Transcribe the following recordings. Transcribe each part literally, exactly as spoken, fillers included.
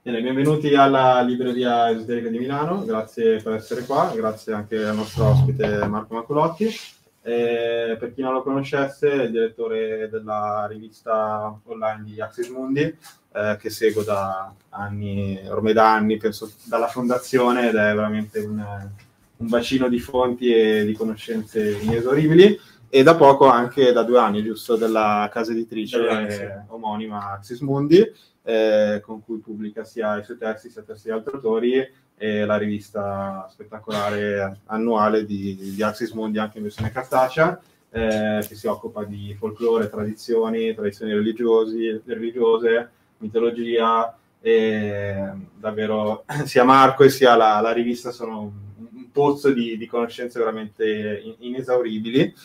Bene, benvenuti alla Libreria Esoterica di Milano, grazie per essere qua, grazie anche al nostro ospite Marco Maculotti. Eh, per chi non lo conoscesse, è il direttore della rivista online di Axis Mundi, eh, che seguo da anni, ormai da anni, penso dalla fondazione, ed è veramente un, un bacino di fonti e di conoscenze inesauribili. E da poco anche da due anni, giusto, della casa editrice eh, omonima Axis Mundi, eh, con cui pubblica sia i suoi testi, sia testi di altri autori, e la rivista spettacolare annuale di, di Axis Mundi, anche in versione cartacea, eh, che si occupa di folklore, tradizioni, tradizioni religiosi, religiose, mitologia, e davvero sia Marco e sia la, la rivista sono un, un pozzo di, di conoscenze veramente inesauribili.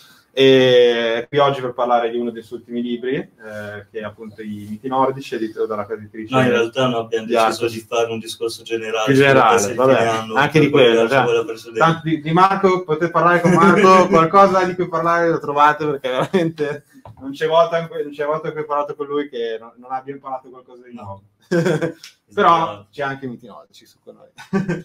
E qui oggi per parlare di uno dei suoi ultimi libri, eh, che è appunto I miti nordici, edito dalla casa editrice. No, in realtà no, abbiamo di deciso Arcos. di fare un discorso generale, Più generale, vabbè, anno, anche di quello. Cioè, tanto di, di Marco, potete parlare con Marco, qualcosa di cui parlare lo trovate, perché veramente non c'è volta in cui, non c'è volta in cui ho parlato con lui che non, non abbia imparato qualcosa di nuovo. No. Però c'è anche i miti nordici su con noi.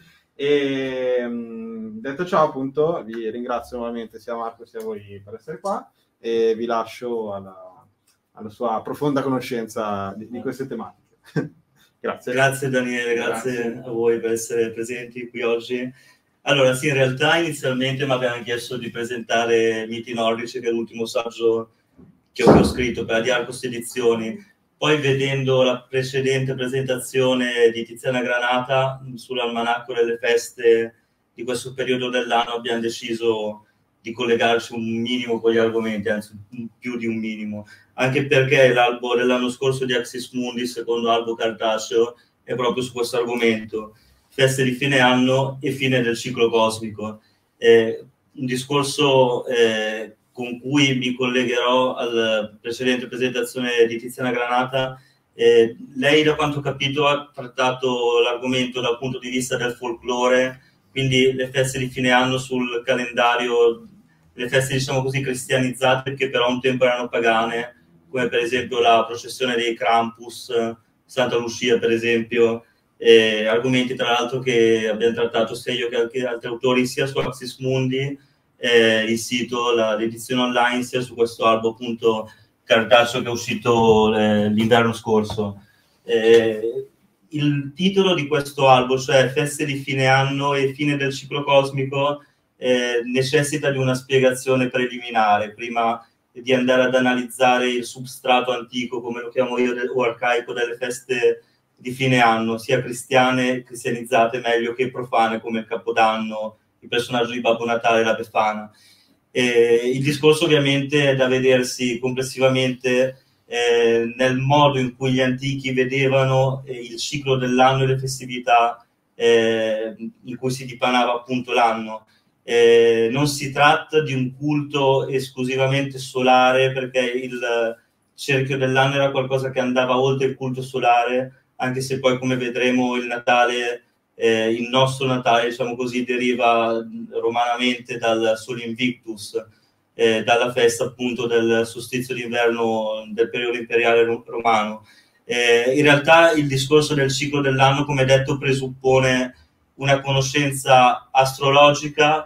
E detto ciò, appunto, vi ringrazio nuovamente sia Marco sia voi per essere qua e vi lascio alla, alla sua profonda conoscenza di, di queste tematiche. Grazie. Grazie Daniele, grazie, grazie a voi per essere presenti qui oggi. Allora, sì, in realtà inizialmente mi avevano chiesto di presentare Miti Nordici, che è l'ultimo saggio che ho scritto per la Di Arcos Edizioni. Poi, vedendo la precedente presentazione di Tiziana Granata sull'almanacco delle feste di questo periodo dell'anno, abbiamo deciso di collegarci un minimo con gli argomenti, anzi più di un minimo, anche perché l'albo dell'anno scorso di Axis Mundi, secondo albo cartaceo, è proprio su questo argomento: feste di fine anno e fine del ciclo cosmico. Eh, un discorso eh, con cui mi collegherò alla precedente presentazione di Tiziana Granata. Eh, lei, da quanto ho capito, ha trattato l'argomento dal punto di vista del folklore, quindi le feste di fine anno sul calendario, le feste, diciamo così, cristianizzate, che però un tempo erano pagane, come per esempio la processione dei Krampus, Santa Lucia per esempio, eh, argomenti tra l'altro che abbiamo trattato sia io che anche altri autori, sia su Axis Mundi, Eh, il sito, l'edizione online, sia su questo albo appunto cartaceo che è uscito eh, l'inverno scorso. Eh, il titolo di questo albo, cioè Feste di fine anno e fine del ciclo cosmico, eh, necessita di una spiegazione preliminare prima di andare ad analizzare il substrato antico, come lo chiamo io, o arcaico, delle feste di fine anno, sia cristiane, cristianizzate meglio, che profane, come il Capodanno, il personaggio di Babbo Natale e la Befana. Eh, il discorso ovviamente è da vedersi complessivamente eh, nel modo in cui gli antichi vedevano eh, il ciclo dell'anno e le festività eh, in cui si dipanava appunto l'anno. Eh, non si tratta di un culto esclusivamente solare, perché il cerchio dell'anno era qualcosa che andava oltre il culto solare, anche se poi, come vedremo, il Natale, Eh, il nostro Natale, diciamo così, deriva romanamente dal Sol Invictus, eh, dalla festa appunto del solstizio d'inverno del periodo imperiale romano. Eh, in realtà il discorso del ciclo dell'anno, come detto, presuppone una conoscenza astrologica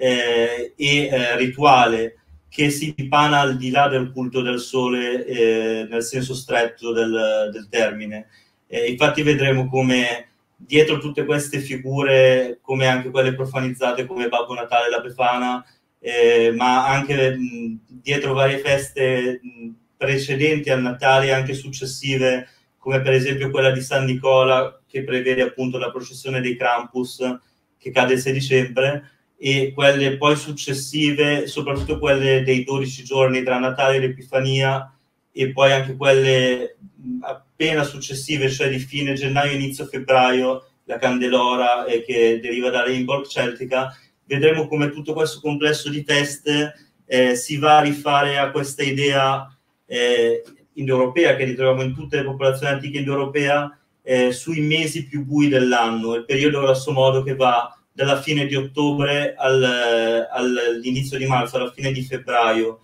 eh, e eh, rituale che si dipana al di là del culto del sole eh, nel senso stretto del, del termine. Eh, infatti vedremo come dietro tutte queste figure, come anche quelle profanizzate come Babbo Natale e la Befana, eh, ma anche mh, dietro varie feste mh, precedenti al Natale e anche successive, come per esempio quella di San Nicola, che prevede appunto la processione dei Krampus, che cade il sei dicembre, e quelle poi successive, soprattutto quelle dei dodici giorni tra Natale e l'Epifania, e poi anche quelle appena successive, cioè di fine gennaio, inizio febbraio, la Candelora, eh, che deriva da Rainbow Celtica. Vedremo come tutto questo complesso di feste eh, si va a rifare a questa idea eh, indoeuropea, che ritroviamo in tutte le popolazioni antiche indoeuropea, eh, sui mesi più bui dell'anno, il periodo grosso modo che va dalla fine di ottobre al, all'inizio di marzo, alla fine di febbraio.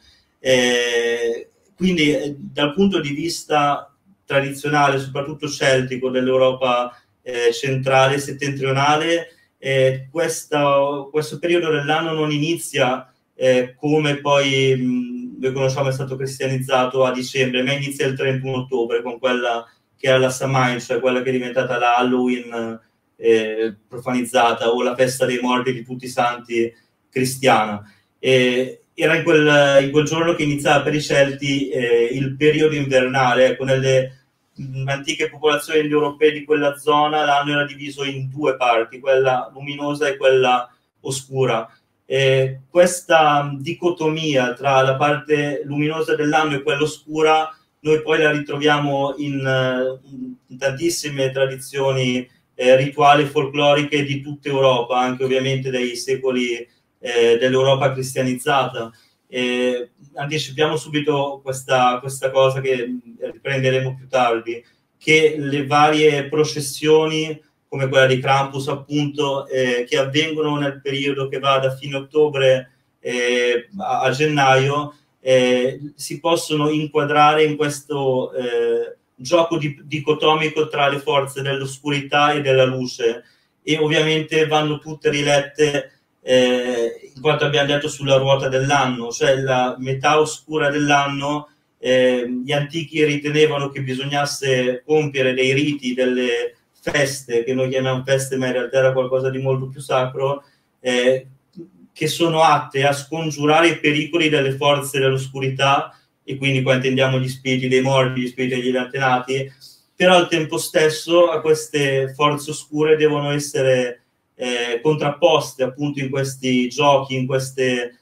Eh, Quindi eh, dal punto di vista tradizionale, soprattutto celtico, dell'Europa eh, centrale e settentrionale. Eh, questa, questo periodo dell'anno non inizia eh, come poi mh, noi conosciamo, è stato cristianizzato a dicembre, ma inizia il trentuno ottobre con quella che era la Samhain, cioè quella che è diventata la Halloween eh, profanizzata, o la festa dei morti di tutti i santi cristiana. Eh, era in quel, in quel giorno che iniziava per i Celti eh, il periodo invernale. Ecco, nelle mh, antiche popolazioni europee di quella zona l'anno era diviso in due parti, quella luminosa e quella oscura. Eh, questa dicotomia tra la parte luminosa dell'anno e quella oscura noi poi la ritroviamo in, in tantissime tradizioni eh, rituali folcloriche di tutta Europa, anche ovviamente dai secoli eh, dell'Europa cristianizzata. Eh, anticipiamo subito questa, questa cosa che riprenderemo più tardi, che le varie processioni come quella di Krampus, appunto, eh, che avvengono nel periodo che va da fine ottobre eh, a, a gennaio, eh, si possono inquadrare in questo eh, gioco di, dicotomico tra le forze dell'oscurità e della luce, e ovviamente vanno tutte rilette eh, in quanto abbiamo detto sulla ruota dell'anno, cioè la metà oscura dell'anno. Eh, gli antichi ritenevano che bisognasse compiere dei riti, delle feste, che noi chiamiamo feste, ma in realtà era qualcosa di molto più sacro, eh, che sono atte a scongiurare i pericoli delle forze dell'oscurità, e quindi qua intendiamo gli spiriti dei morti, gli spiriti degli antenati, però al tempo stesso a queste forze oscure devono essere eh, contrapposte appunto in questi giochi, in queste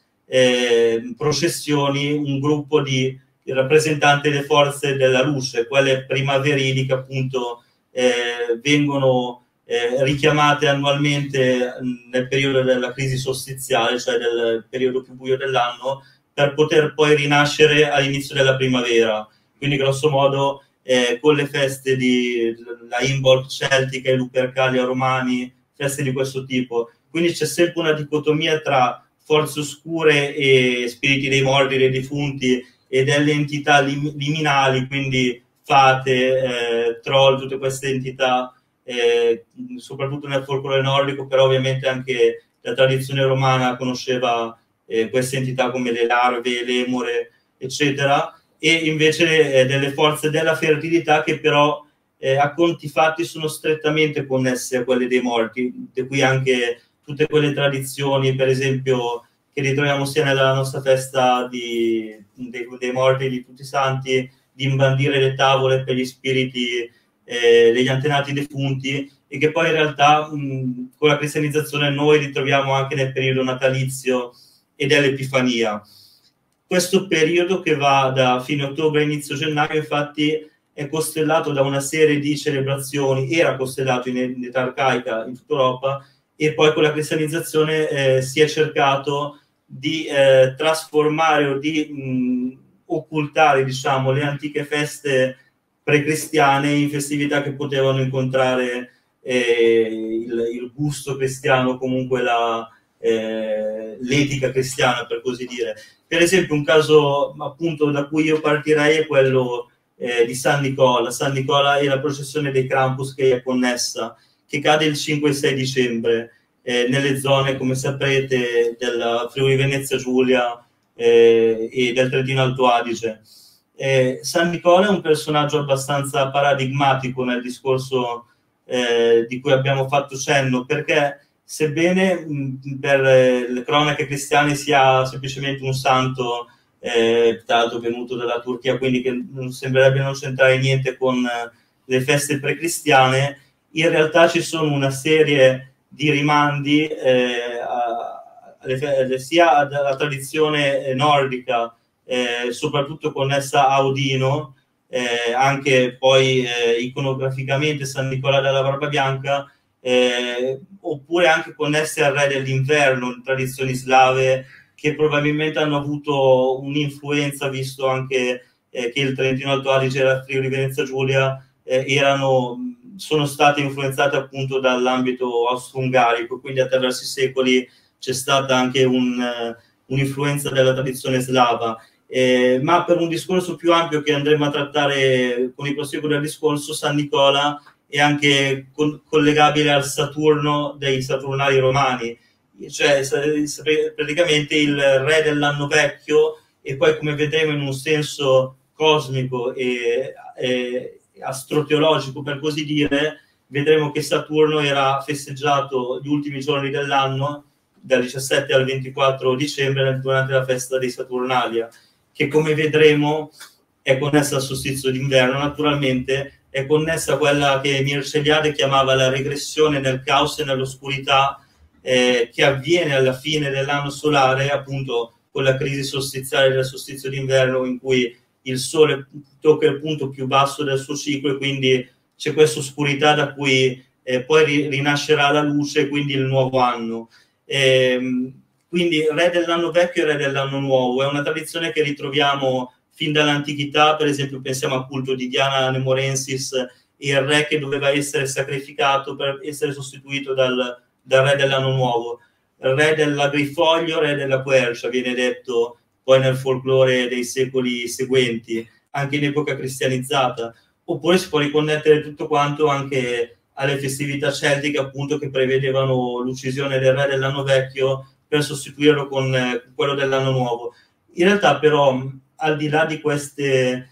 eh, processioni, un gruppo di rappresentanti delle forze della luce, quelle primaverili che appunto Eh, vengono eh, richiamate annualmente nel periodo della crisi solstiziale, cioè del periodo più buio dell'anno, per poter poi rinascere all'inizio della primavera. Quindi grosso modo eh, con le feste di la Imbolc celtica, i Lupercalia romani, feste di questo tipo. Quindi c'è sempre una dicotomia tra forze oscure e spiriti dei morti, dei defunti e delle entità lim liminali, quindi fate, eh, troll, tutte queste entità, eh, soprattutto nel folklore nordico, però ovviamente anche la tradizione romana conosceva eh, queste entità come le larve, l'emore, eccetera, e invece eh, delle forze della fertilità che però eh, a conti fatti sono strettamente connesse a quelle dei morti, di cui anche tutte quelle tradizioni, per esempio, che ritroviamo sia nella nostra festa di, dei, dei morti di tutti i santi, di imbandire le tavole per gli spiriti eh, degli antenati defunti, e che poi in realtà mh, con la cristianizzazione noi ritroviamo anche nel periodo natalizio e dell'Epifania. Questo periodo, che va da fine ottobre a inizio gennaio, infatti è costellato da una serie di celebrazioni, era costellato in, in età arcaica in tutta Europa, e poi con la cristianizzazione eh, si è cercato di eh, trasformare o di mh, occultare, diciamo, le antiche feste precristiane in festività che potevano incontrare eh, il, il gusto cristiano, comunque la, eh, l'etica cristiana, per così dire. Per esempio un caso appunto da cui io partirei è quello eh, di San Nicola. San Nicola è la processione dei Krampus che è connessa, che cade il cinque e sei dicembre eh, nelle zone, come saprete, della Friuli Venezia Giulia Eh, e del Trentino Alto Adige. Eh, San Nicola è un personaggio abbastanza paradigmatico nel discorso eh, di cui abbiamo fatto cenno, perché sebbene mh, per eh, le cronache cristiane sia semplicemente un santo eh, tanto venuto dalla Turchia, quindi che non sembrerebbe non c'entrare niente con eh, le feste precristiane, in realtà ci sono una serie di rimandi eh, a sia alla tradizione nordica, eh, soprattutto connessa a Odino, eh, anche poi eh, iconograficamente San Nicola della Barba Bianca, eh, oppure anche connesse al Re dell'Inverno, tradizioni slave che probabilmente hanno avuto un'influenza, visto anche eh, che il Trentino Alto Adige e la Friuli Venezia Giulia eh, erano, sono state influenzate appunto dall'ambito austro-ungarico, quindi attraverso i secoli c'è stata anche un, uh, un'influenza della tradizione slava. Eh, ma per un discorso più ampio che andremo a trattare con il proseguo del discorso, San Nicola è anche con, collegabile al Saturno dei Saturnali romani, cioè praticamente il re dell'anno vecchio, e poi come vedremo in un senso cosmico e, e astroteologico per così dire, vedremo che Saturno era festeggiato gli ultimi giorni dell'anno, dal diciassette al ventiquattro dicembre, durante la festa dei Saturnalia, che come vedremo è connessa al solstizio d'inverno, naturalmente è connessa a quella che Mircea Eliade chiamava la regressione nel caos e nell'oscurità, eh, che avviene alla fine dell'anno solare, appunto con la crisi solstiziale del solstizio d'inverno, in cui il Sole tocca il punto più basso del suo ciclo e quindi c'è questa oscurità da cui eh, poi rinascerà la luce, quindi il nuovo anno. Eh, quindi re dell'anno vecchio e re dell'anno nuovo è una tradizione che ritroviamo fin dall'antichità. Per esempio pensiamo al culto di Diana Nemorensis, il re che doveva essere sacrificato per essere sostituito dal, dal re dell'anno nuovo. Il re dell'agrifoglio, re della quercia, viene detto poi nel folklore dei secoli seguenti, anche in epoca cristianizzata. Oppure si può riconnettere tutto quanto anche alle festività celtiche, appunto, che prevedevano l'uccisione del re dell'anno vecchio per sostituirlo con eh, quello dell'anno nuovo. In realtà però, al di là di, queste,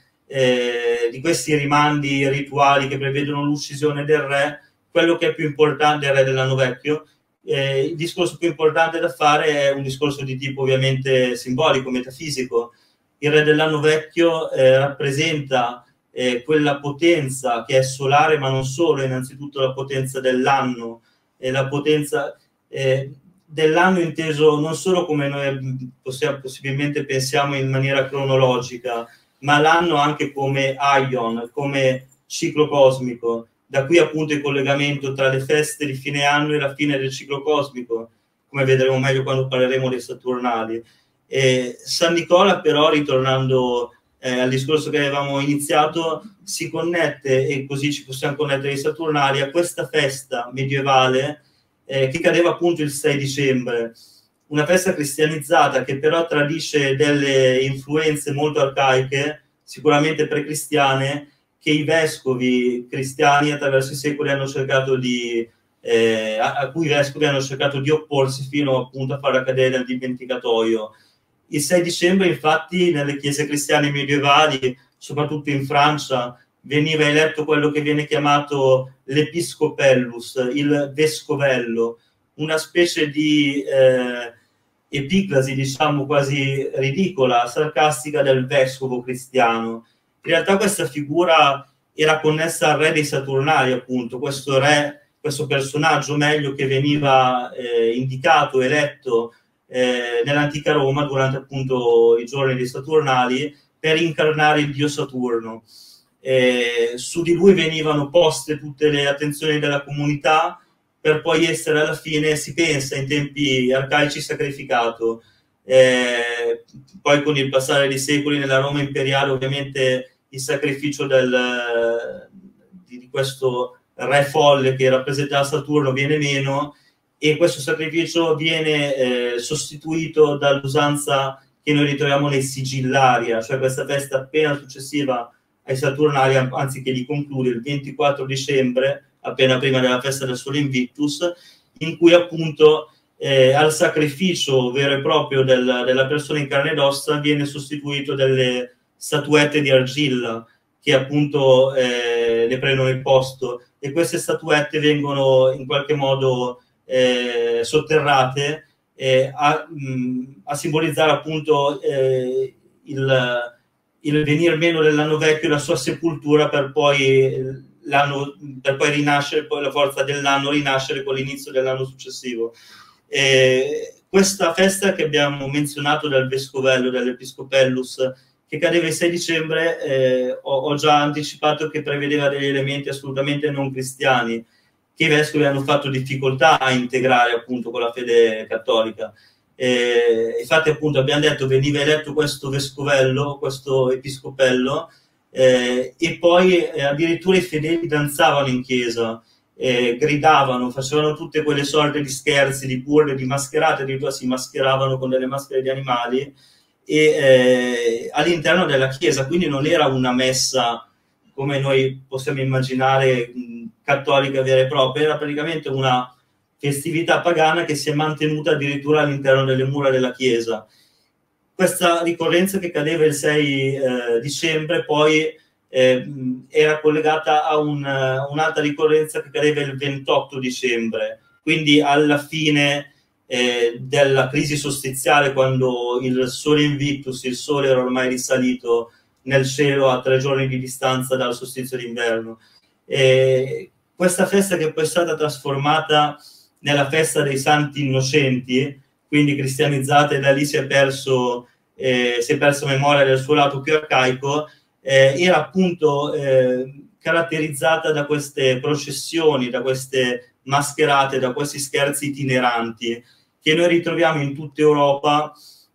eh, di questi rimandi rituali che prevedono l'uccisione del re, quello che è più importante, del re dell'anno vecchio, eh, il discorso più importante da fare è un discorso di tipo ovviamente simbolico, metafisico. Il re dell'anno vecchio eh, rappresenta Eh, quella potenza che è solare, ma non solo, innanzitutto la potenza dell'anno, e la potenza eh, dell'anno inteso non solo come noi possiamo, possibilmente pensiamo in maniera cronologica, ma l'anno anche come aion, come ciclo cosmico. Da qui appunto il collegamento tra le feste di fine anno e la fine del ciclo cosmico, come vedremo meglio quando parleremo dei Saturnali. Eh, San Nicola però, ritornando Eh, al discorso che avevamo iniziato, si connette, e così ci possiamo connettere ai Saturnali, a questa festa medievale eh, che cadeva appunto il sei dicembre, una festa cristianizzata che però tradisce delle influenze molto arcaiche, sicuramente precristiane, che i vescovi cristiani attraverso i secoli hanno cercato di eh, a, a cui i vescovi hanno cercato di opporsi fino appunto a farla cadere nel dimenticatoio. Il sei dicembre, infatti, nelle chiese cristiane medievali, soprattutto in Francia, veniva eletto quello che viene chiamato l'episcopellus, il vescovello, una specie di eh, epiclasi, diciamo, quasi ridicola, sarcastica del vescovo cristiano. In realtà questa figura era connessa al re dei Saturnali, appunto, questo re, questo personaggio meglio che veniva eh, indicato, eletto Eh, nell'antica Roma durante appunto i giorni dei Saturnali per incarnare il dio Saturno. Eh, su di lui venivano poste tutte le attenzioni della comunità per poi essere alla fine, si pensa, in tempi arcaici sacrificato. Eh, poi con il passare dei secoli nella Roma imperiale ovviamente il sacrificio del, di, di questo re folle che rappresentava Saturno viene meno, e questo sacrificio viene eh, sostituito dall'usanza che noi ritroviamo nei Sigillaria, cioè questa festa appena successiva ai Saturnali, anziché di concludere il ventiquattro dicembre, appena prima della festa del Sole Invictus, in cui appunto eh, al sacrificio vero e proprio del, della persona in carne ed ossa viene sostituito delle statuette di argilla che appunto eh, ne prendono il posto, e queste statuette vengono in qualche modo Eh, sotterrate eh, a, mh, a simbolizzare appunto eh, il, il venir meno dell'anno vecchio e la sua sepoltura per poi, l'anno, per poi rinascere, poi la forza dell'anno rinascere con l'inizio dell'anno successivo. Eh, questa festa che abbiamo menzionato del vescovello, dell'episcopellus, che cadeva il sei dicembre, eh, ho, ho già anticipato che prevedeva degli elementi assolutamente non cristiani, che i vescovi hanno fatto difficoltà a integrare appunto con la fede cattolica. Eh, infatti appunto abbiamo detto veniva eletto questo vescovello, questo episcopello, eh, e poi eh, addirittura i fedeli danzavano in chiesa, eh, gridavano, facevano tutte quelle sorte di scherzi, di burle, di mascherate, addirittura si mascheravano con delle maschere di animali e eh, all'interno della chiesa, quindi non era una messa come noi possiamo immaginare mh, cattolica vera e propria, era praticamente una festività pagana che si è mantenuta addirittura all'interno delle mura della chiesa. Questa ricorrenza, che cadeva il sei eh, dicembre, poi eh, era collegata a un, un'altra ricorrenza che cadeva il ventotto dicembre, quindi alla fine eh, della crisi solstiziale, quando il sole invictus, il sole era ormai risalito nel cielo a tre giorni di distanza dal solstizio d'inverno. E questa festa, che poi è stata trasformata nella festa dei santi innocenti, quindi cristianizzata, e da lì si è perso, eh, si è perso memoria del suo lato più arcaico, eh, era appunto eh, caratterizzata da queste processioni, da queste mascherate, da questi scherzi itineranti che noi ritroviamo in tutta Europa,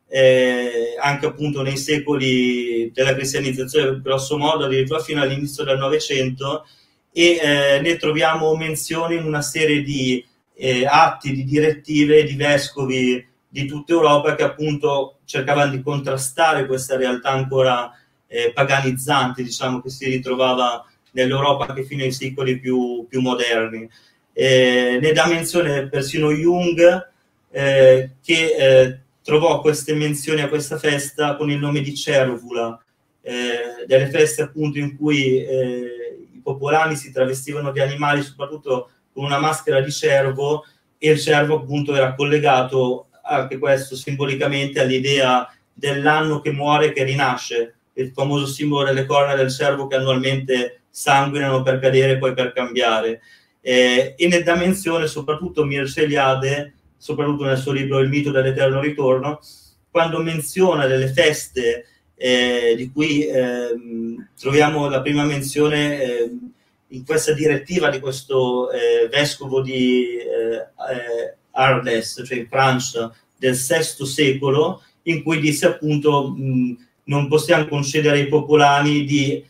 eh, anche appunto nei secoli della cristianizzazione, grosso modo addirittura fino all'inizio del Novecento, e eh, ne troviamo menzioni in una serie di eh, atti, di direttive di vescovi di tutta Europa, che appunto cercavano di contrastare questa realtà ancora eh, paganizzante, diciamo, che si ritrovava nell'Europa anche fino ai secoli più, più moderni. Eh, ne dà menzione persino Jung, eh, che eh, trovò queste menzioni a questa festa con il nome di Cervula, eh, delle feste appunto in cui eh, i popolani si travestivano di animali, soprattutto con una maschera di cervo, e il cervo appunto era collegato anche questo simbolicamente all'idea dell'anno che muore, che rinasce, il famoso simbolo delle corna del cervo che annualmente sanguinano per cadere e poi per cambiare. Eh, e ne dà menzione soprattutto Mircea Eliade, soprattutto nel suo libro Il mito dell'eterno ritorno, quando menziona delle feste eh, di cui eh, troviamo la prima menzione eh, in questa direttiva di questo eh, vescovo di eh, eh, Arles, cioè in Francia, del sesto secolo, in cui disse appunto mh, non possiamo concedere ai popolani di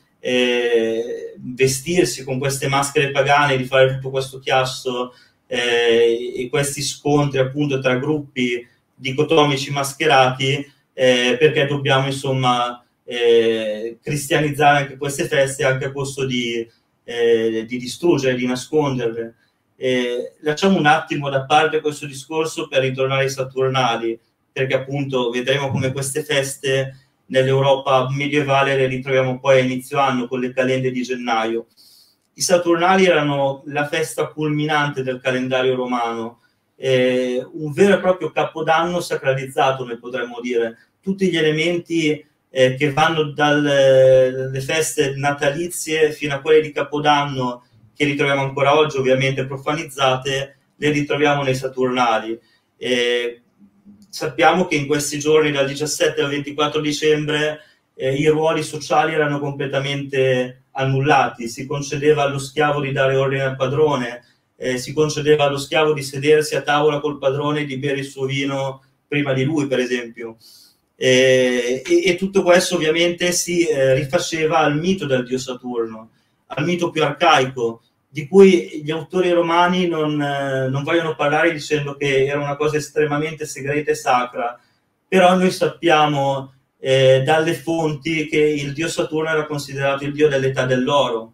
eh, vestirsi con queste maschere pagane, di fare tutto questo chiasso eh, e questi scontri appunto tra gruppi dicotomici mascherati, eh, perché dobbiamo insomma eh, cristianizzare anche queste feste, anche a costo di, eh, di distruggere, di nasconderle. Eh, lasciamo un attimo da parte questo discorso per ritornare ai Saturnali, perché appunto vedremo come queste feste nell'Europa medievale le ritroviamo poi a inizio anno con le calende di gennaio. I Saturnali erano la festa culminante del calendario romano, eh, un vero e proprio capodanno sacralizzato, noi potremmo dire. Tutti gli elementi eh, che vanno dalle feste natalizie fino a quelle di Capodanno, che ritroviamo ancora oggi, ovviamente profanizzate, le ritroviamo nei Saturnali. Eh, sappiamo che in questi giorni, dal diciassette al ventiquattro dicembre, eh, i ruoli sociali erano completamente annullati. Si concedeva allo schiavo di dare ordine al padrone, eh, si concedeva allo schiavo di sedersi a tavola col padrone e di bere il suo vino prima di lui, per esempio. Eh, e, e tutto questo ovviamente si eh, rifaceva al mito del dio Saturno, al mito più arcaico, di cui gli autori romani non, eh, non vogliono parlare, dicendo che era una cosa estremamente segreta e sacra, però noi sappiamo eh, dalle fonti che il dio Saturno era considerato il dio dell'età dell'oro.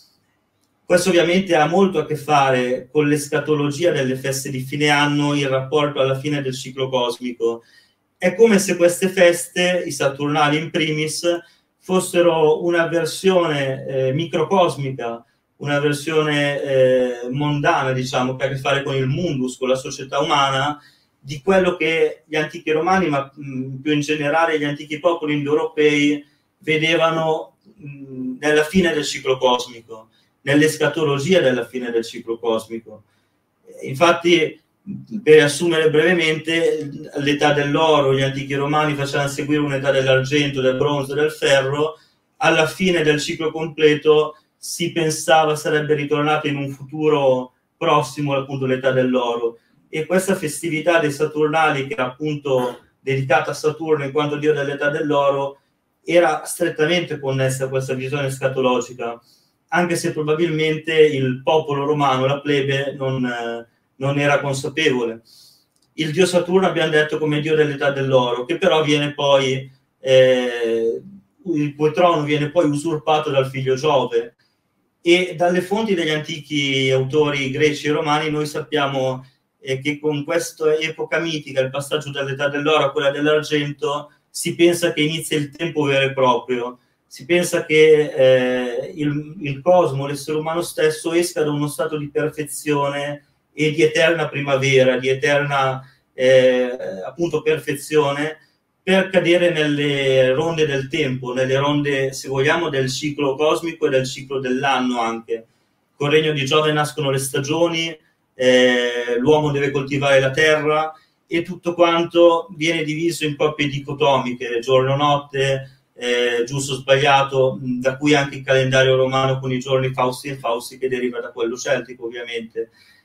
Questo ovviamente ha molto a che fare con l'escatologia delle feste di fine anno, il rapporto alla fine del ciclo cosmico. È come se queste feste, i Saturnali in primis, fossero una versione eh, microcosmica, una versione eh, mondana, diciamo, che ha a che fare con il mundus, con la società umana, di quello che gli antichi romani, ma mh, più in generale gli antichi popoli indoeuropei, vedevano mh, nella fine del ciclo cosmico, nell'escatologia della fine del ciclo cosmico. Infatti, per riassumere brevemente, l'età dell'oro, gli antichi romani facevano seguire un'età dell'argento, del bronzo, del ferro. Alla fine del ciclo completo si pensava sarebbe ritornato in un futuro prossimo appunto l'età dell'oro, e questa festività dei Saturnali, che era appunto dedicata a Saturno in quanto dio dell'età dell'oro, era strettamente connessa a questa visione escatologica, anche se probabilmente il popolo romano, la plebe, non, eh, non era consapevole. Il dio Saturno abbiamo detto come dio dell'età dell'oro, che però viene poi eh, il cui trono viene poi usurpato dal figlio Giove. E dalle fonti degli antichi autori greci e romani noi sappiamo eh, che con questa epoca mitica, il passaggio dall'età dell'oro a quella dell'argento, si pensa che inizia il tempo vero e proprio. Si pensa che eh, il, il cosmo, l'essere umano stesso, esca da uno stato di perfezione e di eterna primavera, di eterna eh, appunto perfezione, per cadere nelle ronde del tempo, nelle ronde, se vogliamo, del ciclo cosmico e del ciclo dell'anno anche. Col regno di Giove nascono le stagioni, eh, l'uomo deve coltivare la terra e tutto quanto viene diviso in coppie dicotomiche, giorno-notte, eh, giusto o sbagliato, da cui anche il calendario romano con i giorni Fausti e Fausti, che deriva da quello celtico ovviamente.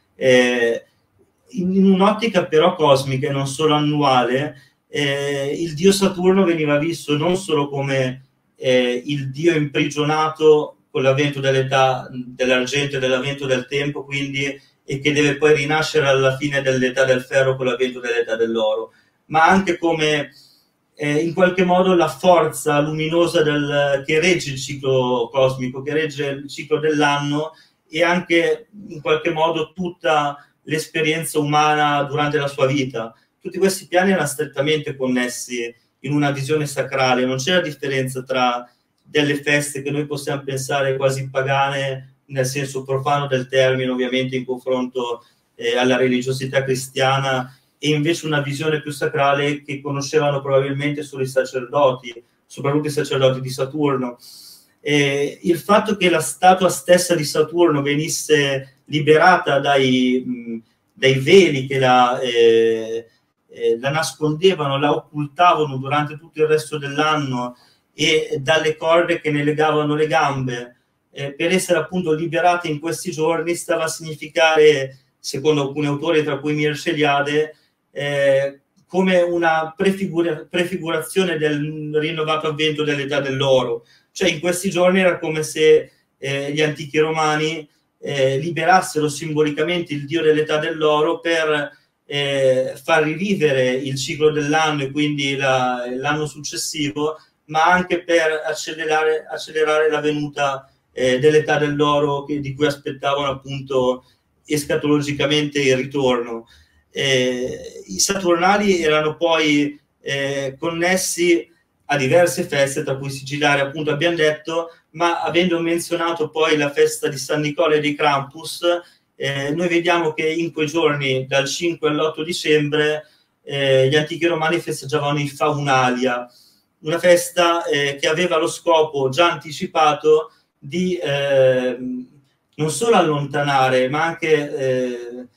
Eh, in, in un'ottica però cosmica e non solo annuale, eh, il dio Saturno veniva visto non solo come eh, il dio imprigionato con l'avvento dell'età dell'argento e dell'avvento del tempo, quindi, e che deve poi rinascere alla fine dell'età del ferro con l'avvento dell'età dell'oro, ma anche come eh, in qualche modo la forza luminosa del, che regge il ciclo cosmico, che regge il ciclo dell'anno, e anche in qualche modo tutta l'esperienza umana durante la sua vita. Tutti questi piani erano strettamente connessi in una visione sacrale, non c'era differenza tra delle feste che noi possiamo pensare quasi pagane, nel senso profano del termine, ovviamente in confronto eh, alla religiosità cristiana, e invece una visione più sacrale che conoscevano probabilmente solo i sacerdoti, soprattutto i sacerdoti di Saturno. Eh, il fatto che la statua stessa di Saturno venisse liberata dai, mh, dai veli che la, eh, eh, la nascondevano, la occultavano durante tutto il resto dell'anno, e dalle corde che ne legavano le gambe, eh, per essere appunto liberate in questi giorni, stava a significare, secondo alcuni autori, tra cui Mircea Eliade, eh, come una prefigura prefigurazione del rinnovato avvento dell'età dell'oro. Cioè in questi giorni era come se eh, gli antichi romani eh, liberassero simbolicamente il dio dell'età dell'oro per eh, far rivivere il ciclo dell'anno e quindi l'anno successivo, ma anche per accelerare, accelerare la venuta eh, dell'età dell'oro, che, di cui aspettavano appunto escatologicamente il ritorno. Eh, I Saturnali erano poi eh, connessi a diverse feste, tra cui sigillare, appunto abbiamo detto, ma avendo menzionato poi la festa di San Nicola e di Krampus, eh, noi vediamo che in quei giorni, dal cinque all'otto dicembre, eh, gli antichi romani festeggiavano i Faunalia, una festa eh, che aveva lo scopo già anticipato di eh, non solo allontanare, ma anche, eh,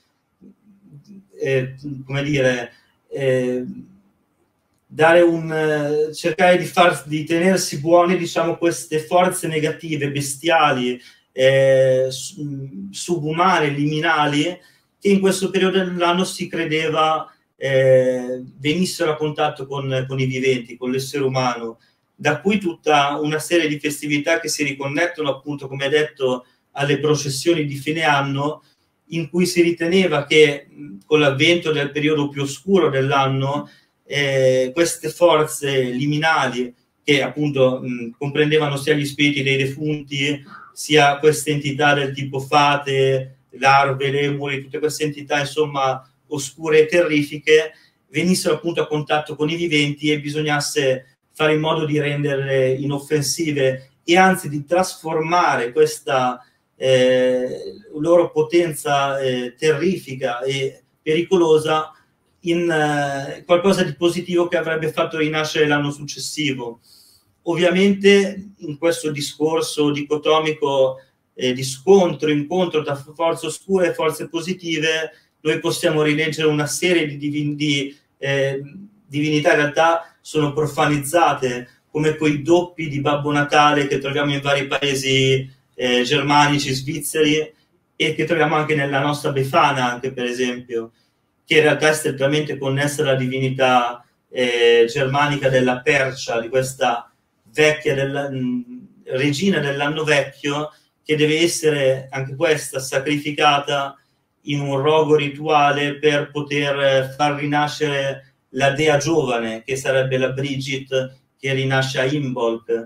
eh, come dire, eh, dare un, cercare di, far, di tenersi buoni, diciamo, queste forze negative, bestiali, eh, subumane, liminali, che in questo periodo dell'anno si credeva eh, venissero a contatto con, con i viventi, con l'essere umano. Da cui tutta una serie di festività che si riconnettono, appunto, come detto, alle processioni di fine anno, in cui si riteneva che con l'avvento del periodo più oscuro dell'anno, Eh, queste forze liminali, che appunto mh, comprendevano sia gli spiriti dei defunti, sia queste entità del tipo fate, larve, lemuri, tutte queste entità insomma oscure e terrifiche, venissero appunto a contatto con i viventi e bisognasse fare in modo di renderle inoffensive e anzi di trasformare questa eh, loro potenza eh, terrifica e pericolosa in eh, qualcosa di positivo che avrebbe fatto rinascere l'anno successivo. Ovviamente in questo discorso dicotomico eh, di scontro, incontro tra forze oscure e forze positive, noi possiamo rileggere una serie di, divin di eh, divinità, in realtà sono profanizzate, come quei doppi di Babbo Natale che troviamo in vari paesi eh, germanici, svizzeri, e che troviamo anche nella nostra Befana, anche per esempio, che in realtà è strettamente connessa alla divinità eh, germanica della Percia, di questa vecchia del, mh, regina dell'anno vecchio, che deve essere anche questa sacrificata in un rogo rituale per poter far rinascere la dea giovane, che sarebbe la Brigid, che rinasce a Imbolc.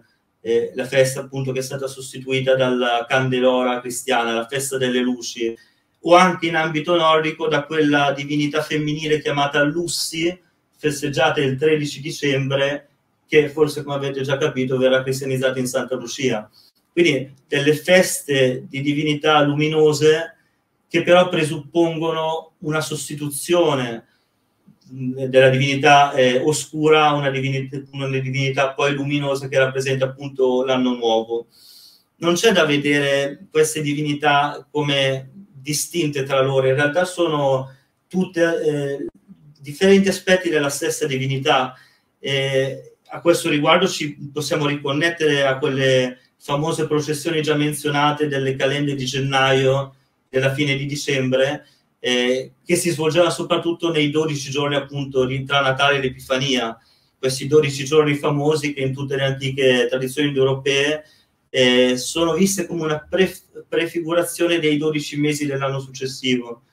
eh, la festa appunto che è stata sostituita dalla Candelora cristiana, la festa delle luci, o anche in ambito nordico da quella divinità femminile chiamata Lussi, festeggiata il tredici dicembre, che forse, come avete già capito, verrà cristianizzata in Santa Lucia. Quindi delle feste di divinità luminose che però presuppongono una sostituzione della divinità eh, oscura a una divinità, una divinità poi luminosa che rappresenta appunto l'anno nuovo. Non c'è da vedere queste divinità come distinte tra loro, in realtà sono tutte eh, differenti aspetti della stessa divinità. Eh, a questo riguardo ci possiamo riconnettere a quelle famose processioni già menzionate delle calende di gennaio, della fine di dicembre, eh, che si svolgevano soprattutto nei dodici giorni appunto tra Natale e l'Epifania, questi dodici giorni famosi che in tutte le antiche tradizioni europee eh, sono viste come una pre prefigurazione dei dodici mesi dell'anno successivo,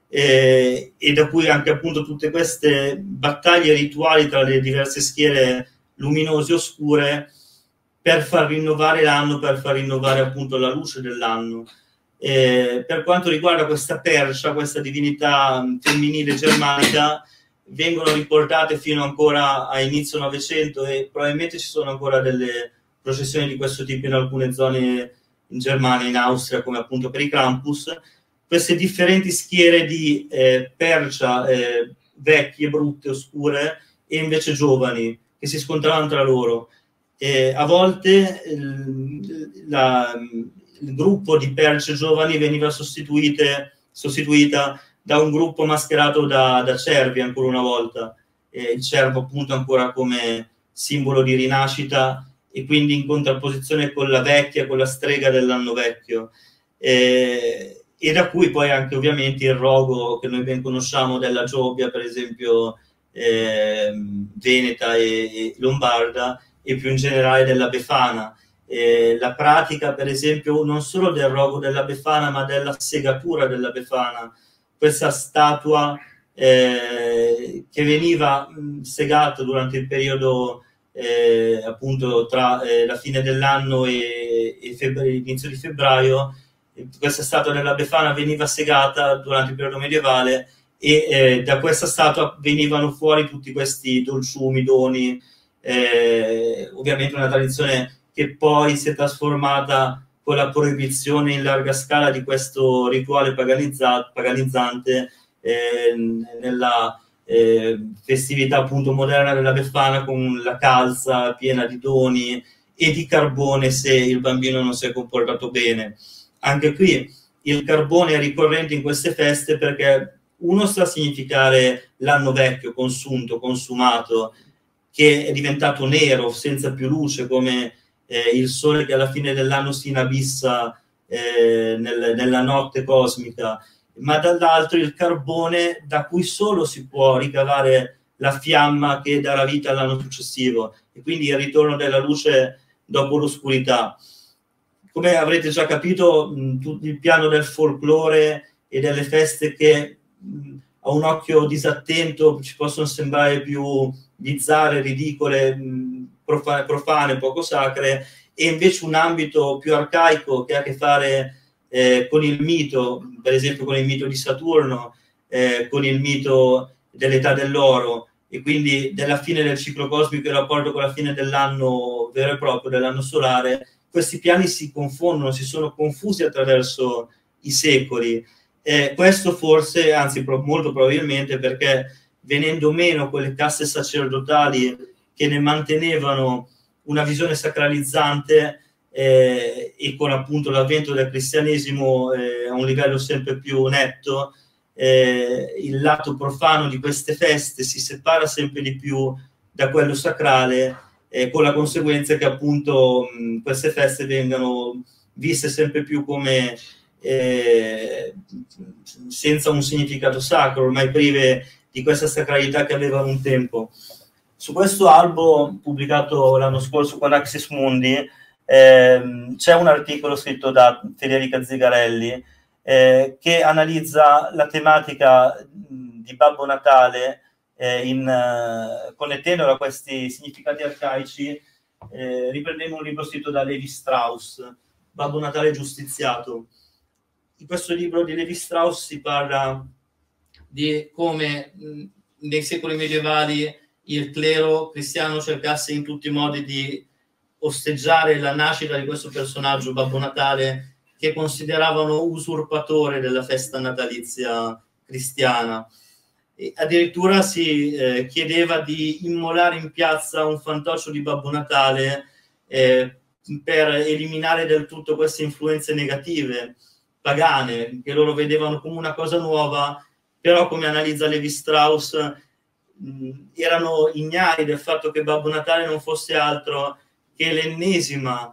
eh, e da cui anche appunto tutte queste battaglie rituali tra le diverse schiere luminose e oscure per far rinnovare l'anno, per far rinnovare appunto la luce dell'anno. Eh, per quanto riguarda questa Percia, questa divinità femminile germanica, vengono riportate fino ancora a inizio Novecento e probabilmente ci sono ancora delle processioni di questo tipo in alcune zone in Germania, in Austria, come appunto per i Krampus. Queste differenti schiere di eh, Percia eh, vecchie, brutte, oscure, e invece giovani, che si scontravano tra loro. Eh, a volte il, la, il gruppo di perce giovani veniva sostituite, sostituita da un gruppo mascherato da, da cervi, ancora una volta. Eh, il cervo appunto ancora come simbolo di rinascita, e quindi in contrapposizione con la vecchia, con la strega dell'anno vecchio. Eh, e da cui poi anche ovviamente il rogo che noi ben conosciamo della Giobbia, per esempio eh, veneta e, e lombarda, e più in generale della Befana. Eh, la pratica per esempio non solo del rogo della Befana ma della segatura della Befana, questa statua eh, che veniva mh, segata durante il periodo eh, appunto tra eh, la fine dell'anno e, e l'inizio di febbraio. Questa statua della Befana veniva segata durante il periodo medievale e eh, da questa statua venivano fuori tutti questi dolciumi, doni, eh, ovviamente una tradizione che poi si è trasformata con la proibizione in larga scala di questo rituale paganizza paganizzante eh, nella eh, festività appunto moderna della Befana, con la calza piena di doni e di carbone se il bambino non si è comportato bene. Anche qui il carbone è ricorrente in queste feste perché uno sta a significare l'anno vecchio, consunto, consumato, che è diventato nero, senza più luce, come eh, il sole che alla fine dell'anno si inabissa eh, nel, nella notte cosmica, ma dall'altro il carbone da cui solo si può ricavare la fiamma che darà vita all'anno successivo, e quindi il ritorno della luce dopo l'oscurità. Come avrete già capito, mh, tutto il piano del folklore e delle feste che mh, a un occhio disattento ci possono sembrare più bizzarre, ridicole, mh, profane, profane, poco sacre, e invece un ambito più arcaico che ha a che fare eh, con il mito, per esempio con il mito di Saturno, eh, con il mito dell'età dell'oro, e quindi della fine del ciclo cosmico in rapporto con la fine dell'anno vero e proprio, dell'anno solare. Questi piani si confondono, si sono confusi attraverso i secoli. Eh, questo forse, anzi pro molto probabilmente, perché venendo meno quelle caste sacerdotali che ne mantenevano una visione sacralizzante, eh, e con appunto l'avvento del cristianesimo eh, a un livello sempre più netto, eh, il lato profano di queste feste si separa sempre di più da quello sacrale, eh, con la conseguenza che appunto mh, queste feste vengano viste sempre più come eh, senza un significato sacro, ormai prive di questa sacralità che avevano un tempo. Su questo albo pubblicato l'anno scorso con Axis Mundi ehm, c'è un articolo scritto da Federica Zigarelli eh, che analizza la tematica di Babbo Natale eh, in, uh, connettendolo a questi significati arcaici Eh, riprendemo un libro scritto da Levi Strauss, Babbo Natale giustiziato. In questo libro di Levi Strauss si parla di come mh, nei secoli medievali il clero cristiano cercasse in tutti i modi di osteggiare la nascita di questo personaggio, Babbo Natale, che consideravano usurpatore della festa natalizia cristiana. E addirittura si eh, chiedeva di immolare in piazza un fantoccio di Babbo Natale eh, per eliminare del tutto queste influenze negative, pagane, che loro vedevano come una cosa nuova, però come analizza Levi Strauss mh, erano ignari del fatto che Babbo Natale non fosse altro che l'ennesima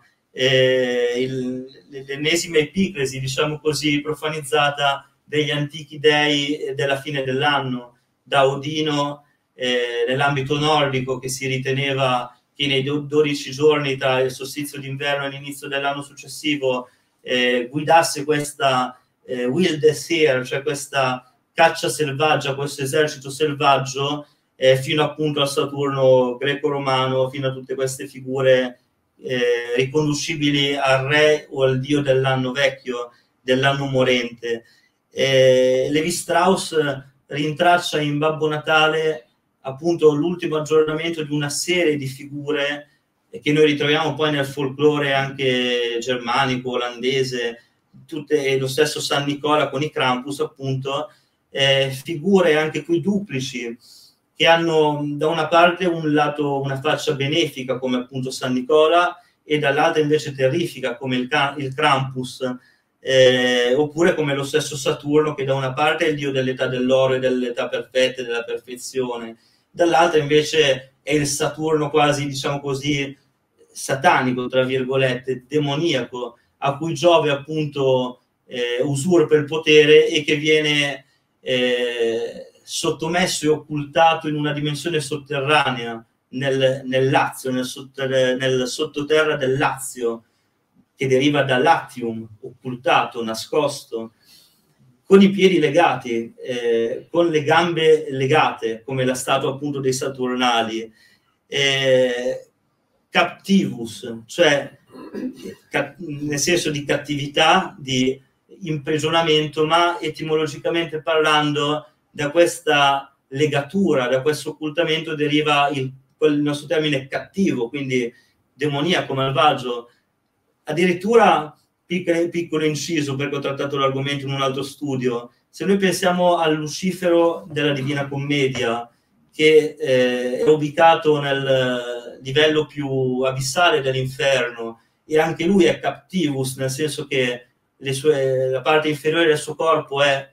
eh, l'ennesima epiclesi, diciamo così, profanizzata degli antichi dei della fine dell'anno, da Odino eh, nell'ambito nordico, che si riteneva che nei dodici giorni tra il solstizio d'inverno e l'inizio dell'anno successivo eh, guidasse questa eh, Wildeshir, cioè questa caccia selvaggia, questo esercito selvaggio, eh, fino appunto al Saturno greco-romano, fino a tutte queste figure eh, riconducibili al re o al dio dell'anno vecchio, dell'anno morente. Eh, Levi Strauss rintraccia in Babbo Natale appunto l'ultimo aggiornamento di una serie di figure che noi ritroviamo poi nel folklore anche germanico, olandese, tutte, lo stesso San Nicola con i Krampus, appunto, eh, figure anche qui duplici, che hanno da una parte un lato, una faccia benefica come appunto San Nicola, e dall'altra invece terrifica come il, il Krampus, eh, oppure come lo stesso Saturno, che da una parte è il dio dell'età dell'oro e dell'età perfetta e della perfezione, dall'altra invece è il Saturno quasi, diciamo così, satanico, tra virgolette, demoniaco, a cui Giove appunto eh, usurpa il potere e che viene eh, sottomesso e occultato in una dimensione sotterranea nel, nel Lazio, nel, sotter, nel sottoterra del Lazio, che deriva da Latium, occultato, nascosto, con i piedi legati, eh, con le gambe legate, come la statua appunto dei Saturnali, eh, captivus, cioè ca nel senso di cattività, di imprigionamento, ma etimologicamente parlando da questa legatura, da questo occultamento deriva il, il nostro termine cattivo, quindi demoniaco, malvagio. Addirittura, piccolo, piccolo inciso, perché ho trattato l'argomento in un altro studio, se noi pensiamo al Lucifero della Divina Commedia, che eh, è ubicato nel livello più abissale dell'inferno, e anche lui è captivus, nel senso che le sue, la parte inferiore del suo corpo è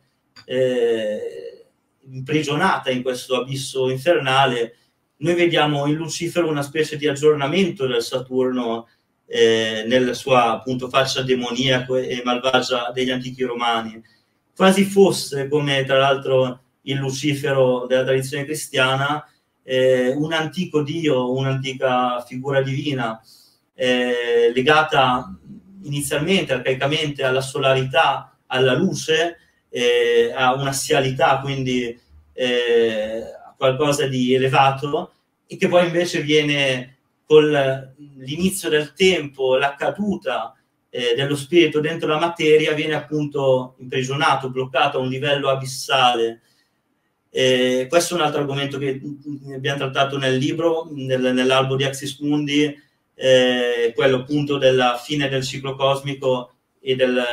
eh, imprigionata in questo abisso infernale, noi vediamo in Lucifero una specie di aggiornamento del Saturno eh, nella sua appunto faccia demoniaca e malvagia degli antichi romani, quasi fosse, come tra l'altro il Lucifero della tradizione cristiana, eh, un antico dio, un'antica figura divina eh, legata inizialmente, arcaicamente, alla solarità, alla luce, eh, a una sialità, quindi eh, a qualcosa di elevato, e che poi invece viene con l'inizio del tempo, la caduta eh, dello spirito dentro la materia, viene appunto imprigionato, bloccato a un livello abissale. Eh, questo è un altro argomento che abbiamo trattato nel libro, nel, nell'albo di Axis Mundi, eh, quello appunto della fine del ciclo cosmico e, del,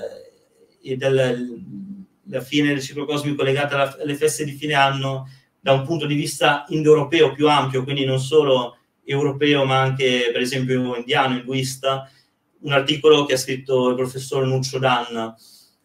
e del, la fine del ciclo cosmico legata alla, alle feste di fine anno da un punto di vista indoeuropeo più ampio, quindi non solo europeo ma anche per esempio indiano, induista, un articolo che ha scritto il professor Nuccio Danna,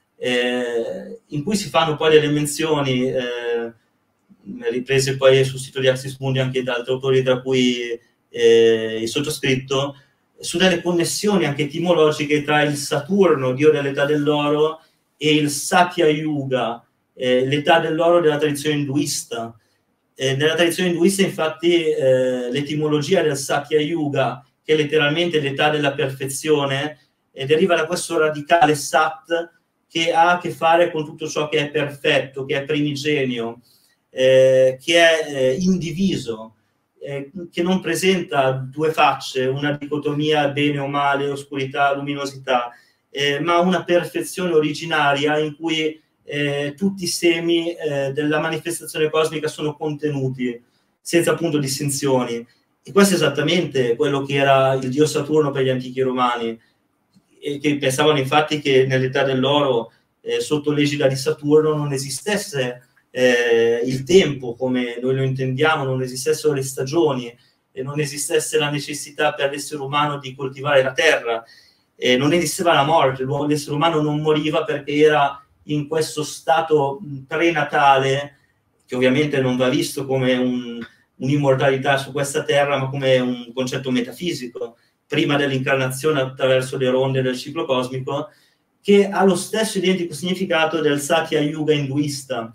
Eh, in cui si fanno poi delle menzioni eh, riprese poi sul sito di Axis Mundi anche da altri autori, tra cui eh, il sottoscritto, su delle connessioni anche etimologiche tra il Saturno, dio dell'età dell'oro, e il Satya Yuga, eh, l'età dell'oro della tradizione induista. Eh, nella tradizione induista infatti eh, l'etimologia del Satya Yuga, che è letteralmente l'età della perfezione, eh, deriva da questo radicale Sat, che ha a che fare con tutto ciò che è perfetto, che è primigenio, eh, che è eh, indiviso, eh, che non presenta due facce, una dicotomia bene o male, oscurità, luminosità, eh, ma una perfezione originaria in cui eh, tutti i semi eh, della manifestazione cosmica sono contenuti, senza appunto distinzioni. E questo è esattamente quello che era il dio Saturno per gli antichi romani, e che pensavano infatti che nell'età dell'oro, eh, sotto l'egida di Saturno, non esistesse eh, il tempo come noi lo intendiamo, non esistessero le stagioni, e non esistesse la necessità per l'essere umano di coltivare la terra, e non esisteva la morte, l'essere umano non moriva perché era in questo stato prenatale, che ovviamente non va visto come un, un'immortalità su questa terra, ma come un concetto metafisico, prima dell'incarnazione attraverso le ronde del ciclo cosmico, che ha lo stesso identico significato del Satya Yuga induista.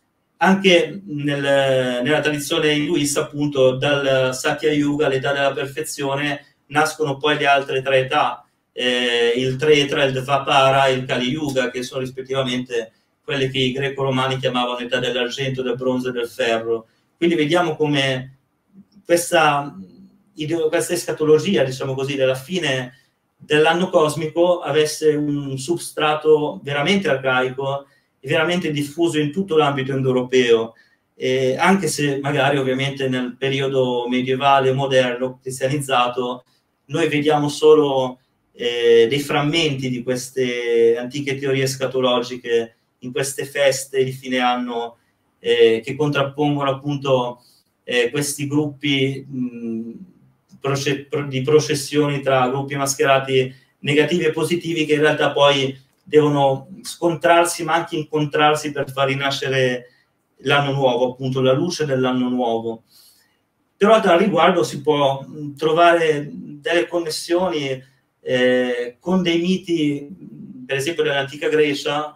Anche nel, nella tradizione induista, appunto, dal Satya Yuga, l'età della perfezione, nascono poi le altre tre età, eh, il Treta, il Dvapara e il Kali Yuga, che sono rispettivamente quelle che i greco-romani chiamavano età dell'argento, del bronzo e del ferro. Quindi vediamo come questa, questa escatologia, diciamo così, della fine dell'anno cosmico avesse un substrato veramente arcaico e veramente diffuso in tutto l'ambito indoeuropeo, eh, anche se magari ovviamente nel periodo medievale, moderno, cristianizzato, noi vediamo solo eh, dei frammenti di queste antiche teorie escatologiche in queste feste di fine anno, eh, che contrappongono appunto eh, questi gruppi mh, proce di processioni tra gruppi mascherati negativi e positivi, che in realtà poi devono scontrarsi ma anche incontrarsi per far rinascere l'anno nuovo, appunto la luce dell'anno nuovo. Però al riguardo si può trovare delle connessioni eh, con dei miti, per esempio dell'antica Grecia.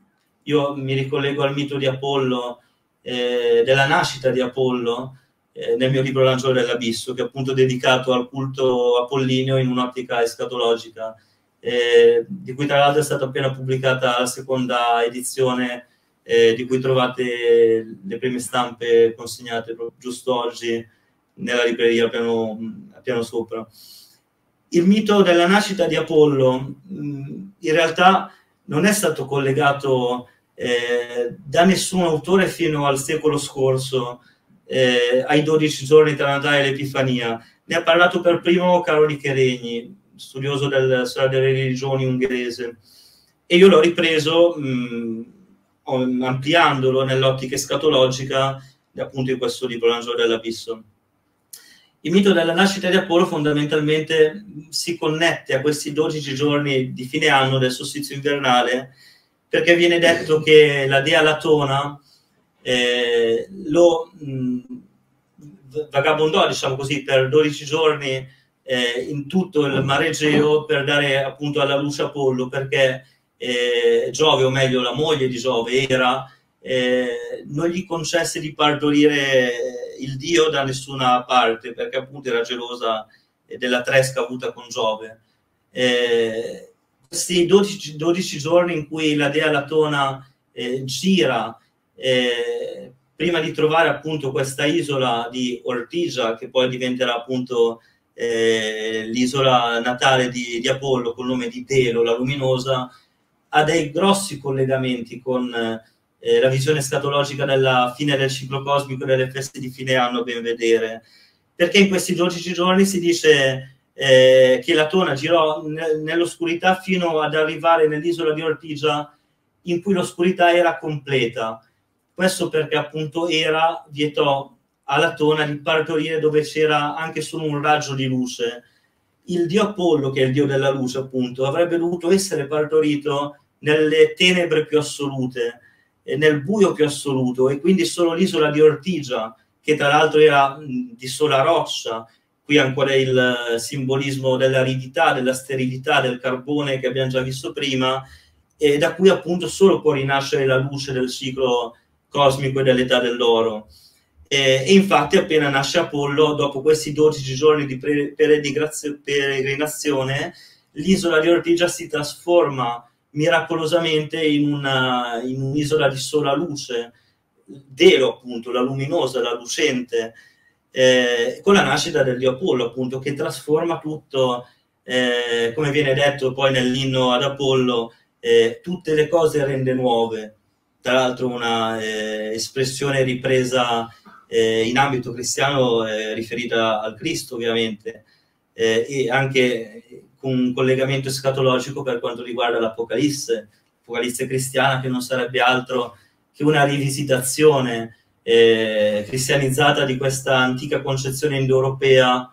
Io mi ricollego al mito di Apollo, eh, della nascita di Apollo, eh, nel mio libro L'Angelo dell'Abisso, che è appunto dedicato al culto apollineo in un'ottica escatologica, eh, di cui tra l'altro è stata appena pubblicata la seconda edizione, eh, di cui trovate le prime stampe consegnate giusto oggi nella libreria a piano, a piano sopra. Il mito della nascita di Apollo mh, in realtà non è stato collegato eh, da nessun autore fino al secolo scorso, eh, ai dodici giorni tra Natale e l'Epifania. Ne ha parlato per primo Carlo di Cheregni, studioso del storia delle religioni ungherese, e io l'ho ripreso mh, ampliandolo nell'ottica escatologica, appunto in questo libro, L'Angelo dell'Abisso. Il mito della nascita di Apollo fondamentalmente si connette a questi dodici giorni di fine anno del solstizio invernale, perché viene detto che la dea Latona eh, lo mh, vagabondò, diciamo così, per dodici giorni eh, in tutto il mare Egeo per dare appunto alla luce Apollo, perché eh, Giove, o meglio la moglie di Giove, Era, eh, non gli concesse di partorire il dio da nessuna parte, perché appunto era gelosa della tresca avuta con Giove. Eh, questi dodici, dodici giorni in cui la dea Latona eh, gira eh, prima di trovare appunto questa isola di Ortigia, che poi diventerà appunto eh, l'isola natale di, di Apollo, col nome di Delo, la luminosa, ha dei grossi collegamenti con eh, la visione escatologica della fine del ciclo cosmico e delle feste di fine anno, a ben vedere, perché in questi dodici giorni si dice eh, che Latona girò ne nell'oscurità fino ad arrivare nell'isola di Ortigia, in cui l'oscurità era completa. Questo perché appunto Era vietò a Latona di partorire dove c'era anche solo un raggio di luce. Il dio Apollo, che è il dio della luce appunto, avrebbe dovuto essere partorito nelle tenebre più assolute, nel buio più assoluto, e quindi solo l'isola di Ortigia, che tra l'altro era di sola roccia, qui ancora il simbolismo dell'aridità, della sterilità, del carbone che abbiamo già visto prima, e da cui appunto solo può rinascere la luce del ciclo cosmico e dell'età dell'oro. E, e infatti appena nasce Apollo, dopo questi dodici giorni di peregrinazione, l'isola di Ortigia si trasforma miracolosamente in una, in un'isola di sola luce, Delo appunto, la luminosa, la lucente, eh, con la nascita del dio Apollo, appunto, che trasforma tutto, eh, come viene detto poi nell'inno ad Apollo, eh, tutte le cose rende nuove. Tra l'altro una eh, espressione ripresa eh, in ambito cristiano, eh, riferita al Cristo ovviamente, eh, e anche con un collegamento escatologico per quanto riguarda l'Apocalisse, l'Apocalisse cristiana, che non sarebbe altro che una rivisitazione eh, cristianizzata di questa antica concezione indoeuropea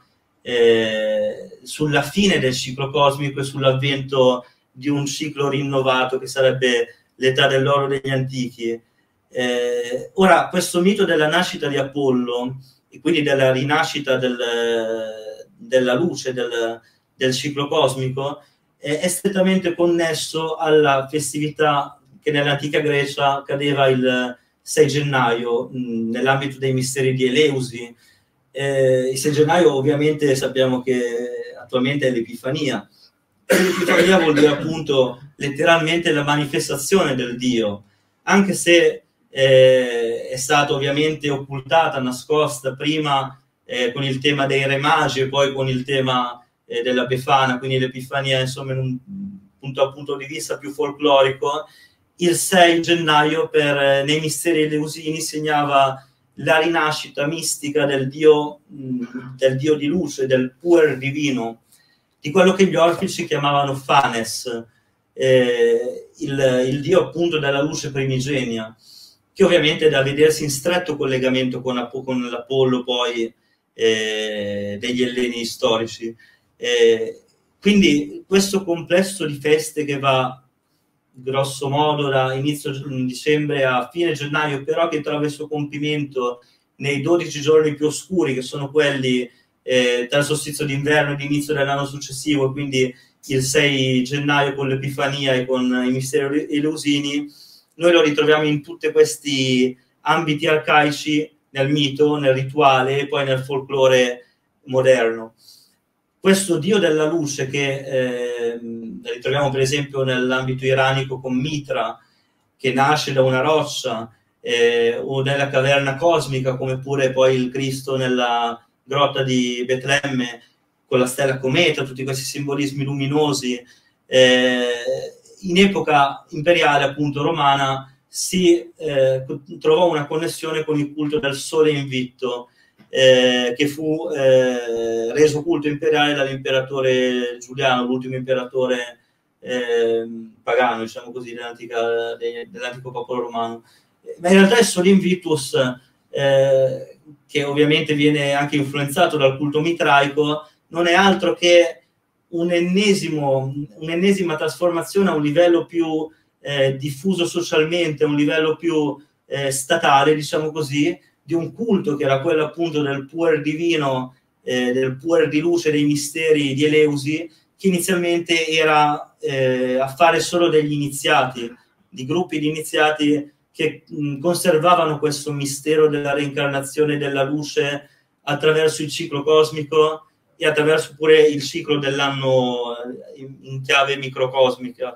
eh, sulla fine del ciclo cosmico e sull'avvento di un ciclo rinnovato che sarebbe l'età dell'oro degli antichi. Eh, ora, questo mito della nascita di Apollo, e quindi della rinascita del, della luce del, del ciclo cosmico, eh, è strettamente connesso alla festività che nell'antica Grecia cadeva il sei gennaio, nell'ambito dei misteri di Eleusi. Eh, il sei gennaio ovviamente sappiamo che attualmente è l'Epifania. L'Epifania vuol dire appunto letteralmente la manifestazione del Dio, anche se eh, è stata ovviamente occultata, nascosta prima eh, con il tema dei Re Magi e poi con il tema eh, della Befana, quindi l'Epifania insomma in un punto, a punto di vista più folclorico. Il sei gennaio per, nei misteri eleusini segnava la rinascita mistica del Dio, del Dio di luce, del puer divino, di quello che gli orfici chiamavano Fanes, eh, il, il Dio appunto della luce primigenia, che ovviamente è da vedersi in stretto collegamento con, con l'Apollo poi eh, degli Elleni storici. Eh, quindi questo complesso di feste che va grosso modo da inizio dicembre a fine gennaio, però che trova il suo compimento nei dodici giorni più oscuri, che sono quelli eh, tra il solstizio d'inverno e l'inizio dell'anno successivo, quindi il sei gennaio con l'Epifania e con i misteri eleusini. Noi lo ritroviamo in tutti questi ambiti arcaici, nel mito, nel rituale e poi nel folklore moderno. Questo Dio della luce che eh, ritroviamo per esempio nell'ambito iranico con Mitra, che nasce da una roccia, eh, o nella caverna cosmica, come pure poi il Cristo nella grotta di Betlemme con la stella cometa, tutti questi simbolismi luminosi. Eh, in epoca imperiale, appunto romana, si eh, trovò una connessione con il culto del sole invitto, Eh, che fu eh, reso culto imperiale dall'imperatore Giuliano, l'ultimo imperatore eh, pagano, diciamo così, dell'antico popolo romano. Ma in realtà il Sole Invictus, eh, che ovviamente viene anche influenzato dal culto mitraico, non è altro che un ennesimo, un'ennesima trasformazione a un livello più eh, diffuso socialmente, a un livello più eh, statale, diciamo così, di un culto che era quello appunto del puer divino, eh, del puer di luce, dei misteri di Eleusi, che inizialmente era eh, affare solo degli iniziati, di gruppi di iniziati che mh, conservavano questo mistero della reincarnazione della luce attraverso il ciclo cosmico e attraverso pure il ciclo dell'anno in, in chiave microcosmica.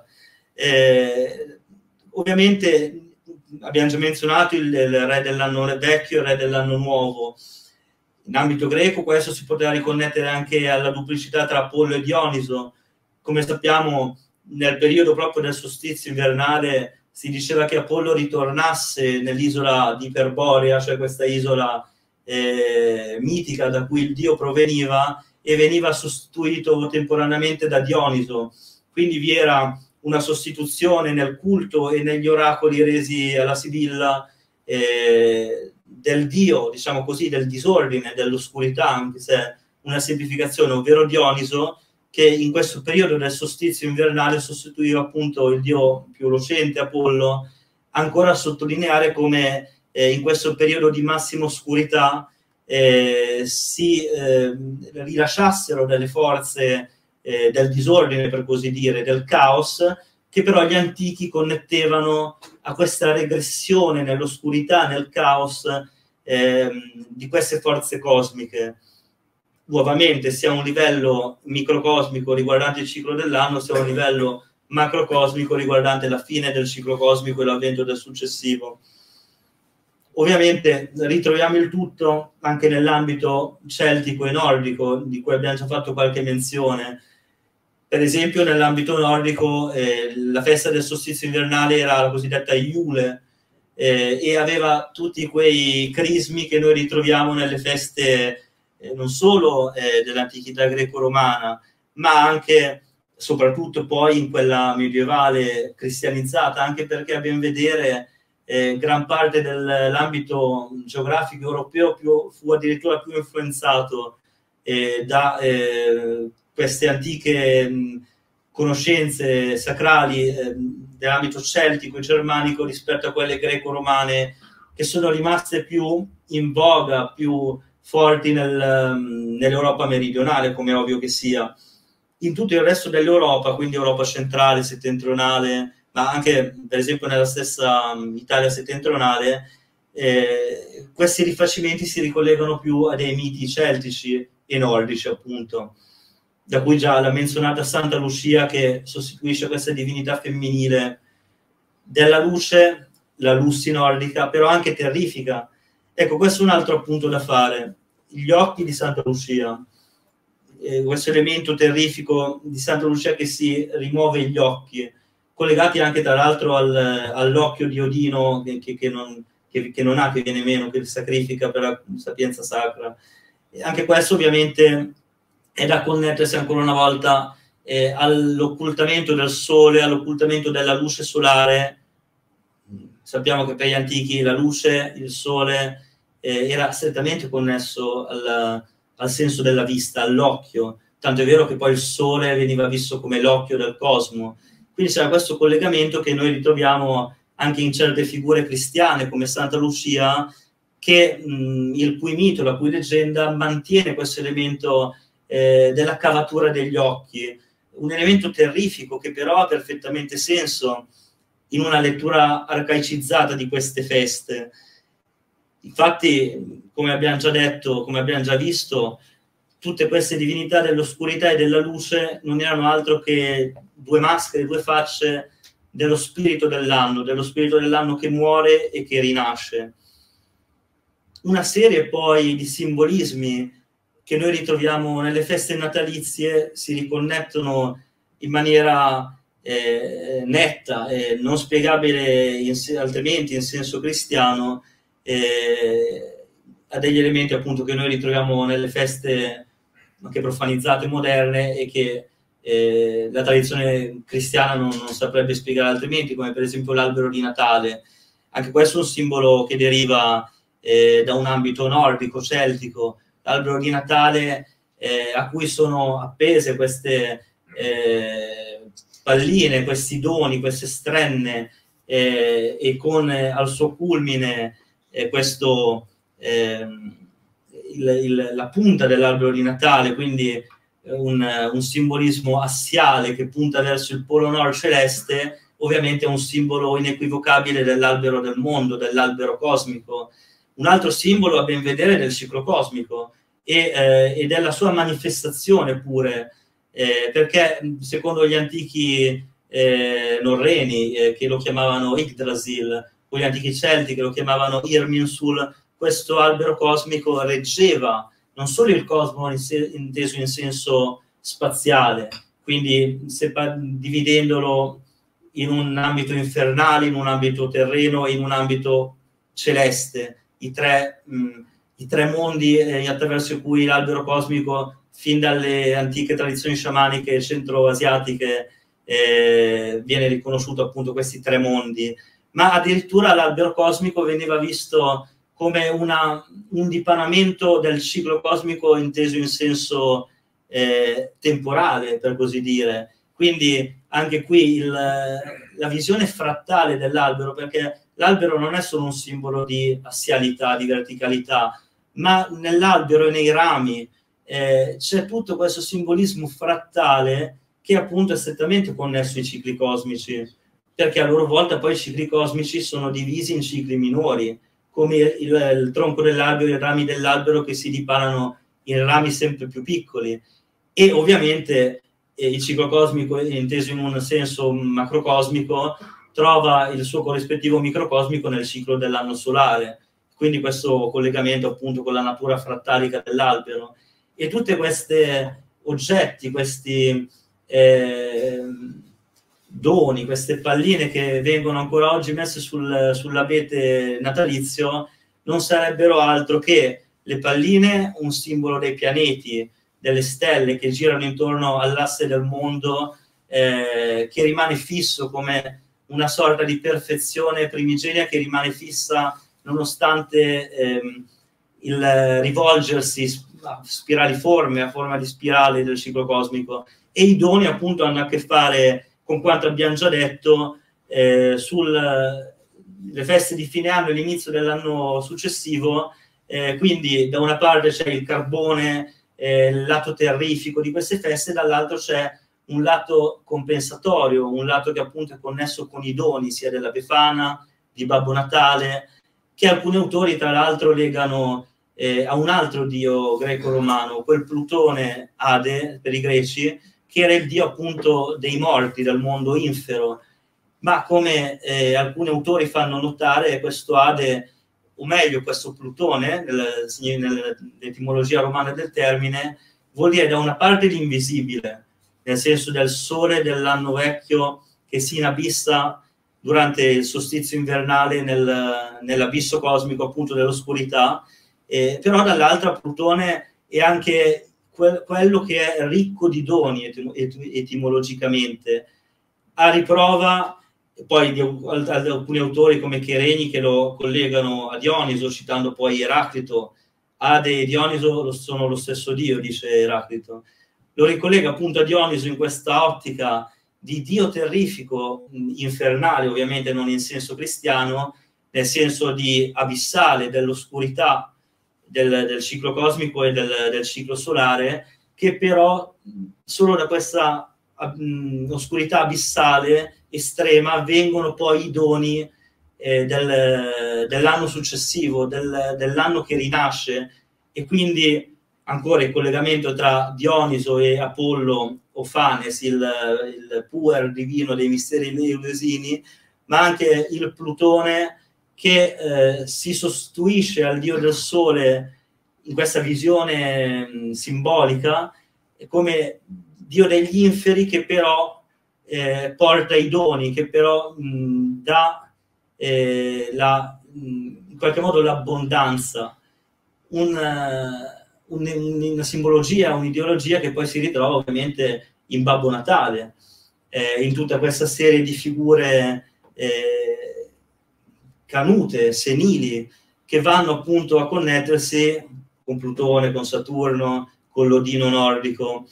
Eh, ovviamente abbiamo già menzionato il, il re dell'anno vecchio e il re dell'anno nuovo. In ambito greco questo si poteva riconnettere anche alla duplicità tra Apollo e Dioniso. Come sappiamo, nel periodo proprio del solstizio invernale si diceva che Apollo ritornasse nell'isola di Iperborea, cioè questa isola eh, mitica da cui il dio proveniva, e veniva sostituito temporaneamente da Dioniso. Quindi vi era una sostituzione nel culto e negli oracoli resi alla Sibilla eh, del dio, diciamo così, del disordine, dell'oscurità, anche se una semplificazione, ovvero Dioniso, che in questo periodo del solstizio invernale sostituiva appunto il dio più lucente, Apollo, ancora a sottolineare come eh, in questo periodo di massima oscurità eh, si eh, rilasciassero delle forze Eh, del disordine, per così dire, del caos, che però gli antichi connettevano a questa regressione nell'oscurità, nel caos eh, di queste forze cosmiche. Nuovamente sia a un livello microcosmico riguardante il ciclo dell'anno, sia a un livello macrocosmico riguardante la fine del ciclo cosmico e l'avvento del successivo. Ovviamente ritroviamo il tutto anche nell'ambito celtico e nordico, di cui abbiamo già fatto qualche menzione. Per esempio nell'ambito nordico eh, la festa del solstizio invernale era la cosiddetta Iule, eh, e aveva tutti quei crismi che noi ritroviamo nelle feste eh, non solo eh, dell'antichità greco-romana, ma anche, soprattutto poi in quella medievale cristianizzata, anche perché a ben vedere eh, gran parte dell'ambito geografico europeo più, fu addirittura più influenzato eh, da eh, queste antiche mh, conoscenze sacrali eh, dell'ambito celtico e germanico rispetto a quelle greco-romane, che sono rimaste più in voga, più forti nel, nell'Europa meridionale, come è ovvio che sia. In tutto il resto dell'Europa, quindi Europa centrale, settentrionale, ma anche per esempio nella stessa Italia settentrionale, eh, questi rifacimenti si ricollegano più a dei miti celtici e nordici, appunto, da cui già la menzionata Santa Lucia, che sostituisce questa divinità femminile della luce, la Lussi nordica, però anche terrifica. Ecco, questo è un altro appunto da fare. Gli occhi di Santa Lucia, eh, questo elemento terrifico di Santa Lucia che si rimuove gli occhi, collegati anche tra l'altro al, all'occhio di Odino che, che, che, non, che, che non ha, che viene meno, che sacrifica per la sapienza sacra. E anche questo ovviamente è da connettersi ancora una volta eh, all'occultamento del sole, all'occultamento della luce solare. Sappiamo che per gli antichi la luce, il sole, eh, era strettamente connesso al, al senso della vista, all'occhio, tanto è vero che poi il sole veniva visto come l'occhio del cosmo. Quindi c'era questo collegamento che noi ritroviamo anche in certe figure cristiane come Santa Lucia, che, mh, il cui mito, la cui leggenda mantiene questo elemento eh, della cavatura degli occhi, un elemento terrifico che però ha perfettamente senso in una lettura arcaicizzata di queste feste. Infatti, come abbiamo già detto, come abbiamo già visto, tutte queste divinità dell'oscurità e della luce non erano altro che due maschere, due facce dello spirito dell'anno, dello spirito dell'anno che muore e che rinasce. Una serie poi di simbolismi che noi ritroviamo nelle feste natalizie si riconnettono in maniera eh, netta e non spiegabile in, altrimenti in senso cristiano eh, a degli elementi appunto che noi ritroviamo nelle feste anche profanizzate moderne e che eh, la tradizione cristiana non, non saprebbe spiegare altrimenti, come per esempio l'albero di Natale. Anche questo è un simbolo che deriva eh, da un ambito nordico, celtico, l'albero di Natale eh, a cui sono appese queste eh, palline, questi doni, queste strenne eh, e con eh, al suo culmine eh, questo eh, il, il, la punta dell'albero di Natale, quindi un, un simbolismo assiale che punta verso il polo nord celeste, ovviamente è un simbolo inequivocabile dell'albero del mondo, dell'albero cosmico. Un altro simbolo a ben vedere del ciclo cosmico e, eh, e della sua manifestazione pure, eh, perché secondo gli antichi eh, norreni, eh, che lo chiamavano Yggdrasil, o gli antichi celti che lo chiamavano Irminsul, questo albero cosmico reggeva non solo il cosmo in se, inteso in senso spaziale, quindi se, dividendolo in un ambito infernale, in un ambito terreno e in un ambito celeste, i tre, mh, i tre mondi eh, attraverso cui l'albero cosmico, fin dalle antiche tradizioni sciamaniche centroasiatiche, eh, viene riconosciuto appunto questi tre mondi, ma addirittura l'albero cosmico veniva visto come una, un dipanamento del ciclo cosmico inteso in senso eh, temporale, per così dire. Quindi anche qui il, la visione frattale dell'albero, perché l'albero non è solo un simbolo di assialità, di verticalità, ma nell'albero e nei rami eh, c'è tutto questo simbolismo frattale che appunto è strettamente connesso ai cicli cosmici, perché a loro volta poi i cicli cosmici sono divisi in cicli minori, come il, il tronco dell'albero e i rami dell'albero che si dipanano in rami sempre più piccoli. E ovviamente eh, il ciclo cosmico, inteso in un senso macrocosmico, trova il suo corrispettivo microcosmico nel ciclo dell'anno solare. quindi questo collegamento appunto con la natura frattalica dell'albero. E tutti questi oggetti, questi eh, doni, queste palline che vengono ancora oggi messe sul, sull'abete natalizio, non sarebbero altro che le palline, un simbolo dei pianeti, delle stelle che girano intorno all'asse del mondo, eh, che rimane fisso come una sorta di perfezione primigenia che rimane fissa nonostante ehm, il rivolgersi a spiraliforme, a forma di spirale del ciclo cosmico. E i doni appunto hanno a che fare con quanto abbiamo già detto eh, sulle feste di fine anno e l'inizio dell'anno successivo. Eh, quindi da una parte c'è il carbone, eh, il lato terrifico di queste feste, dall'altro c'è un lato compensatorio, un lato che appunto è connesso con i doni sia della Befana, di Babbo Natale, che alcuni autori tra l'altro legano eh, a un altro dio greco-romano, quel Plutone Ade per i greci, che era il dio appunto dei morti, del mondo infero. Ma come eh, alcuni autori fanno notare, questo Ade, o meglio questo Plutone, nell'etimologia romana del termine, vuol dire da una parte l'invisibile, nel senso del sole dell'anno vecchio che si inabissa durante il solstizio invernale nel, nell'abisso cosmico appunto dell'oscurità, eh, però dall'altra Plutone è anche que quello che è ricco di doni etim etimologicamente, a riprova poi di, di alcuni autori come Cheregni che lo collegano a Dioniso, citando poi Eraclito. Ade e Dioniso sono lo stesso dio, dice Eraclito. Lo ricollega appunto a Dioniso in questa ottica di dio terrifico, infernale, ovviamente non in senso cristiano, nel senso di abissale, dell'oscurità del, del ciclo cosmico e del, del ciclo solare, che però solo da questa mh, oscurità abissale estrema vengono poi i doni eh, del, dell'anno successivo, del, dell'anno che rinasce, e quindi ancora il collegamento tra Dioniso e Apollo o Fanes, il, il puer divino dei misteri eleusini, ma anche il Plutone che eh, si sostituisce al dio del sole in questa visione mh, simbolica come dio degli inferi, che però eh, porta i doni, che però mh, dà eh, la, mh, in qualche modo l'abbondanza, un, uh, un, una simbologia, un'ideologia che poi si ritrova ovviamente in Babbo Natale, eh, in tutta questa serie di figure eh, canute, senili, che vanno appunto a connettersi con Plutone, con Saturno, con l'Odino nordico.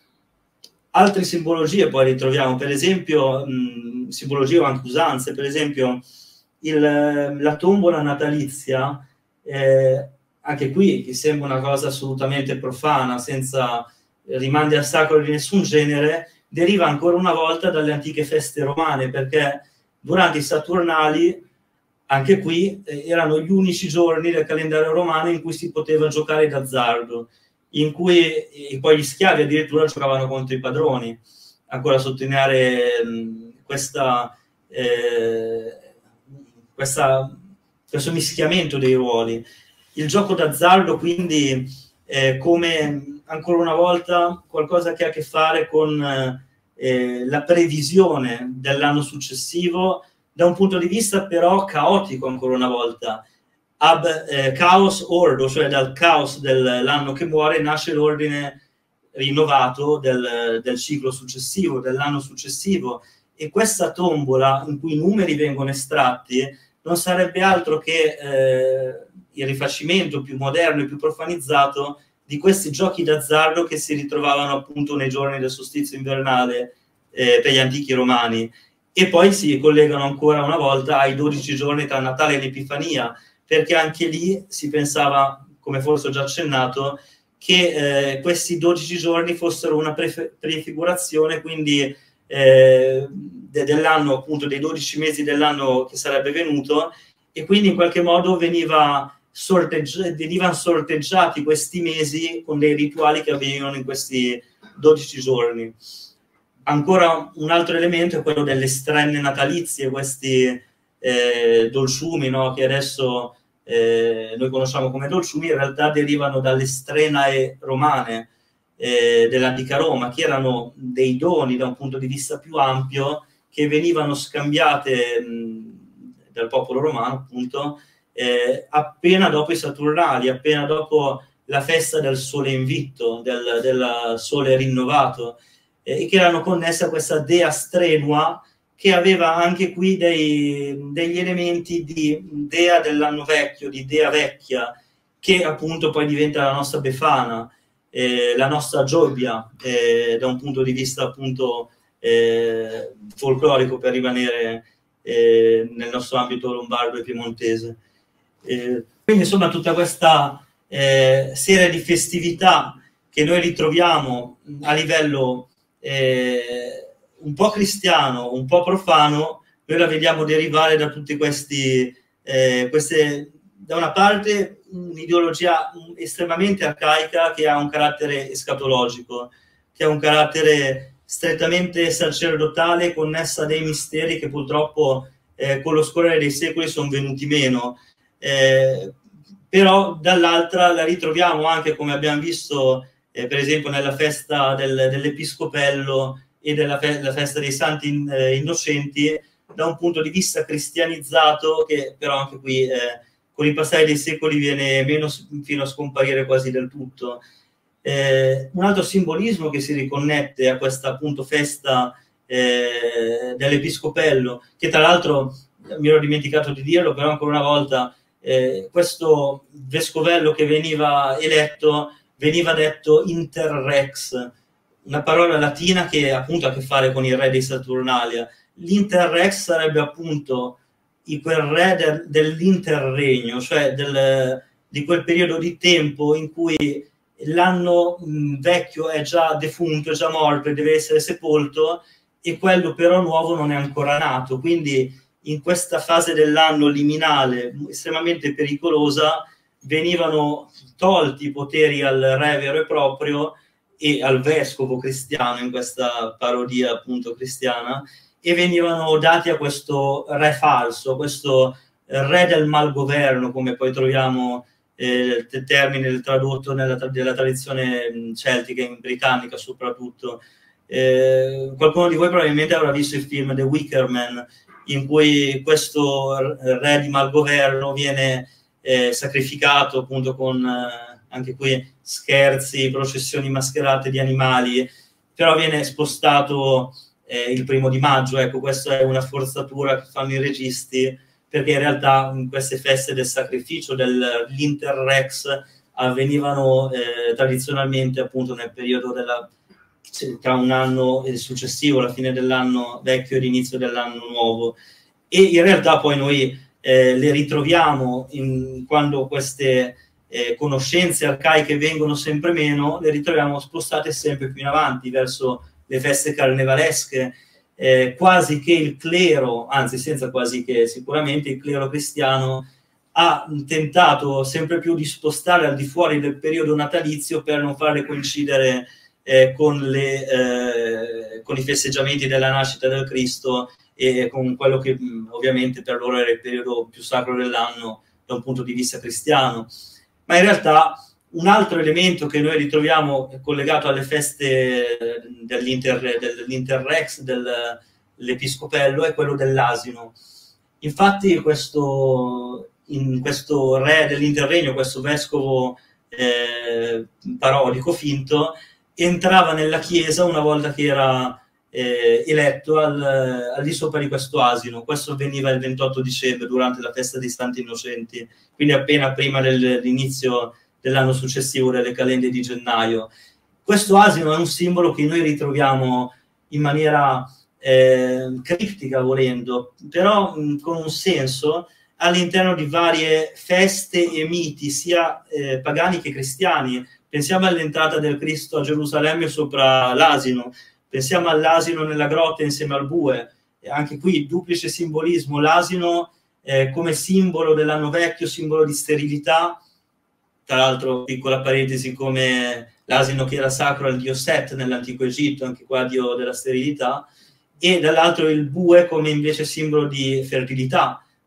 Altre simbologie poi ritroviamo, per esempio, mh, simbologie o anche usanze, per esempio il, la tombola natalizia, eh, anche qui che sembra una cosa assolutamente profana, senza rimandi al sacro di nessun genere, deriva ancora una volta dalle antiche feste romane, perché durante i Saturnali, anche qui, eh, erano gli unici giorni del calendario romano in cui si poteva giocare d'azzardo, in cui eh, poi gli schiavi addirittura giocavano contro i padroni. Ancora a sottolineare mh, questa, eh, questa, questo mischiamento dei ruoli. Il gioco d'azzardo quindi eh, come ancora una volta qualcosa che ha a che fare con eh, la previsione dell'anno successivo, da un punto di vista però caotico ancora una volta. Ab eh, chaos ordo, cioè dal caos dell'anno che muore nasce l'ordine rinnovato del, del ciclo successivo, dell'anno successivo, e questa tombola in cui i numeri vengono estratti non sarebbe altro che eh, il rifacimento più moderno e più profanizzato di questi giochi d'azzardo che si ritrovavano appunto nei giorni del solstizio invernale eh, per gli antichi romani, e poi si collegano ancora una volta ai dodici giorni tra Natale e l'Epifania, perché anche lì si pensava, come forse ho già accennato, che eh, questi dodici giorni fossero una prefigurazione, quindi eh, de dell'anno, appunto dei dodici mesi dell'anno che sarebbe venuto, e quindi in qualche modo veniva sorteggi venivano sorteggiati questi mesi con dei rituali che avvenivano in questi dodici giorni. Ancora un altro elemento è quello delle strenne natalizie, questi eh, dolciumi, no? Che adesso eh, noi conosciamo come dolciumi, in realtà derivano dalle strenae romane eh, dell'antica Roma, che erano dei doni da un punto di vista più ampio, che venivano scambiate mh, dal popolo romano, appunto, eh, appena dopo i Saturnali, appena dopo la festa del sole invitto, del, del sole rinnovato, eh, e che erano connesse a questa dea strenua, che aveva anche qui dei, degli elementi di dea dell'anno vecchio, di dea vecchia, che appunto poi diventa la nostra Befana, eh, la nostra Giobia, eh, da un punto di vista appunto eh, folclorico, per rimanere eh, nel nostro ambito lombardo e piemontese. Eh, quindi insomma tutta questa eh, serie di festività che noi ritroviamo a livello eh, un po' cristiano, un po' profano, noi la vediamo derivare da tutti questi, eh, queste, da una parte un'ideologia estremamente arcaica che ha un carattere escatologico, che ha un carattere strettamente sacerdotale, connessa a dei misteri che purtroppo eh, con lo scorrere dei secoli sono venuti meno, eh, però dall'altra la ritroviamo anche, come abbiamo visto eh, per esempio nella festa del, dell'Episcopello e della fe la festa dei Santi in, eh, Innocenti, da un punto di vista cristianizzato, che però anche qui eh, con il passare dei secoli viene meno, fino a scomparire quasi del tutto. Eh, un altro simbolismo che si riconnette a questa appunto festa eh, dell'Episcopello, che tra l'altro mi ero dimenticato di dirlo, però ancora una volta eh, questo vescovello che veniva eletto veniva detto inter rex, una parola latina che appunto ha a che fare con il re dei Saturnalia. L'interrex sarebbe appunto quel re de, dell'interregno, cioè del, di quel periodo di tempo in cui l'anno vecchio è già defunto, è già morto e deve essere sepolto, e quello però nuovo non è ancora nato. Quindi in questa fase dell'anno liminale estremamente pericolosa venivano tolti i poteri al re vero e proprio e al vescovo cristiano, in questa parodia appunto cristiana, e venivano dati a questo re falso, questo re del malgoverno, come poi troviamo eh, il termine tradotto nella della tradizione celtica e britannica soprattutto. Eh, qualcuno di voi probabilmente avrà visto il film The Wicker Man, in cui questo re di malgoverno viene eh, sacrificato appunto con eh, anche qui scherzi, processioni mascherate di animali, però viene spostato eh, il primo di maggio. Ecco, questa è una forzatura che fanno i registi, perché in realtà in queste feste del sacrificio, dell'Interrex, avvenivano eh, tradizionalmente appunto nel periodo della, tra un anno successivo, la fine dell'anno vecchio e l'inizio dell'anno nuovo, e in realtà poi noi eh, le ritroviamo in, quando queste Eh, conoscenze arcaiche vengono sempre meno, le ritroviamo spostate sempre più in avanti verso le feste carnevalesche, eh, quasi che il clero, anzi senza quasi che, sicuramente il clero cristiano ha tentato sempre più di spostare al di fuori del periodo natalizio per non farle coincidere eh, con, le, eh, con i festeggiamenti della nascita del Cristo e con quello che mh, ovviamente per loro era il periodo più sacro dell'anno da un punto di vista cristiano. Ma in realtà un altro elemento che noi ritroviamo collegato alle feste dell'Inter, dell'Interrex, dell'Episcopello, è quello dell'asino. Infatti questo, in questo re dell'Interregno, questo vescovo eh, parodico finto, entrava nella chiesa una volta che era eh, eletto al, al di sopra di questo asino. Questo avveniva il ventotto dicembre durante la festa dei Santi Innocenti, quindi appena prima dell'inizio dell'anno successivo, delle calende di gennaio. Questo asino è un simbolo che noi ritroviamo in maniera eh, criptica, volendo, però mh, con un senso all'interno di varie feste e miti, sia eh, pagani che cristiani. Pensiamo all'entrata del Cristo a Gerusalemme sopra l'asino, pensiamo all'asino nella grotta insieme al bue, e anche qui duplice simbolismo, l'asino eh, come simbolo dell'anno vecchio, simbolo di sterilità, tra l'altro piccola parentesi, come l'asino che era sacro al dio Set nell'antico Egitto, anche qua dio della sterilità, e dall'altro il bue come invece simbolo di fertilità,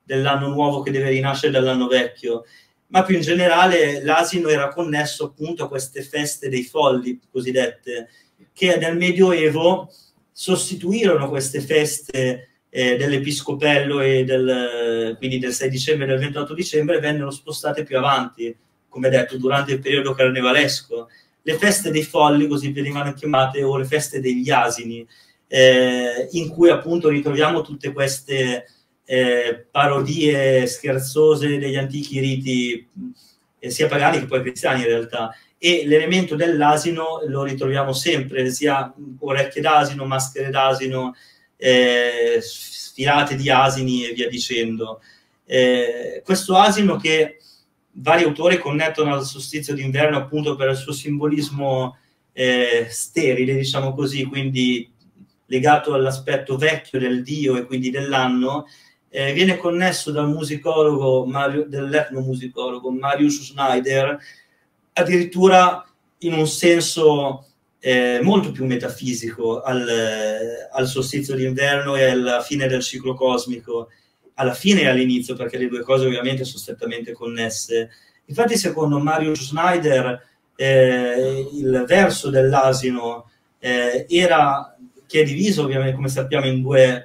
dell'anno nuovo che deve rinascere dall'anno vecchio, ma più in generale l'asino era connesso appunto a queste feste dei folli, cosiddette, che nel Medioevo sostituirono queste feste eh, dell'Episcopello e del, quindi del sei dicembre e del ventotto dicembre, e vennero spostate più avanti, come detto, durante il periodo carnevalesco. Le feste dei folli, così venivano chiamate, o le feste degli asini, eh, in cui appunto ritroviamo tutte queste eh, parodie scherzose degli antichi riti, eh, sia pagani che poi cristiani in realtà. E l'elemento dell'asino lo ritroviamo sempre, sia orecchie d'asino, maschere d'asino, eh, sfilate di asini e via dicendo. Eh, questo asino che vari autori connettono al solstizio d'inverno appunto per il suo simbolismo eh, sterile, diciamo così, quindi legato all'aspetto vecchio del dio e quindi dell'anno, eh, viene connesso dal musicologo, Mario, dell'etnomusicologo Marius Schneider, addirittura in un senso eh, molto più metafisico al, al solstizio d'inverno e alla fine del ciclo cosmico, alla fine e all'inizio, perché le due cose ovviamente sono strettamente connesse. Infatti, secondo Marius Schneider, eh, il verso dell'asino eh, era, che è diviso ovviamente, come sappiamo, in due,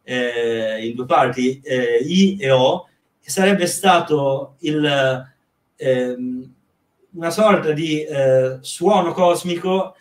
eh, in due parti, eh, I e O, che sarebbe stato il, eh, una sorta di eh, suono cosmico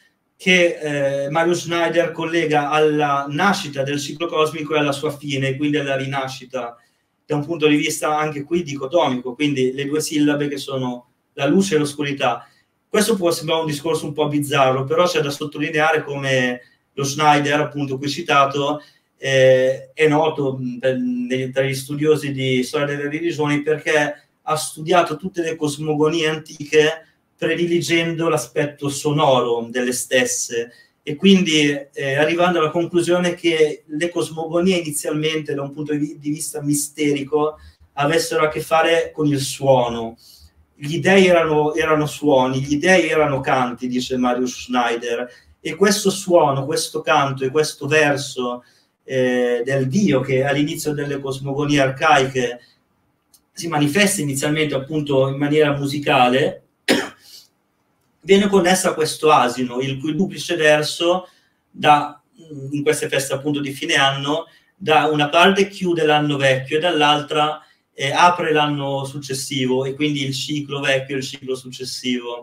che eh, Marius Schneider collega alla nascita del ciclo cosmico e alla sua fine, quindi alla rinascita, da un punto di vista anche qui dicotomico, quindi le due sillabe che sono la luce e l'oscurità. Questo può sembrare un discorso un po' bizzarro, però c'è da sottolineare come lo Schneider, appunto qui citato, eh, è noto tra gli studiosi di storia delle religioni perché ha studiato tutte le cosmogonie antiche prediligendo l'aspetto sonoro delle stesse, e quindi eh, arrivando alla conclusione che le cosmogonie inizialmente, da un punto di vista misterico, avessero a che fare con il suono. Gli dei erano, erano suoni, gli dei erano canti, dice Marius Schneider, e questo suono, questo canto e questo verso eh, del Dio, che all'inizio delle cosmogonie arcaiche si manifesta inizialmente appunto in maniera musicale, viene connessa a questo asino, il cui duplice verso, da, in queste feste appunto di fine anno, da una parte chiude l'anno vecchio e dall'altra eh, apre l'anno successivo, e quindi il ciclo vecchio e il ciclo successivo.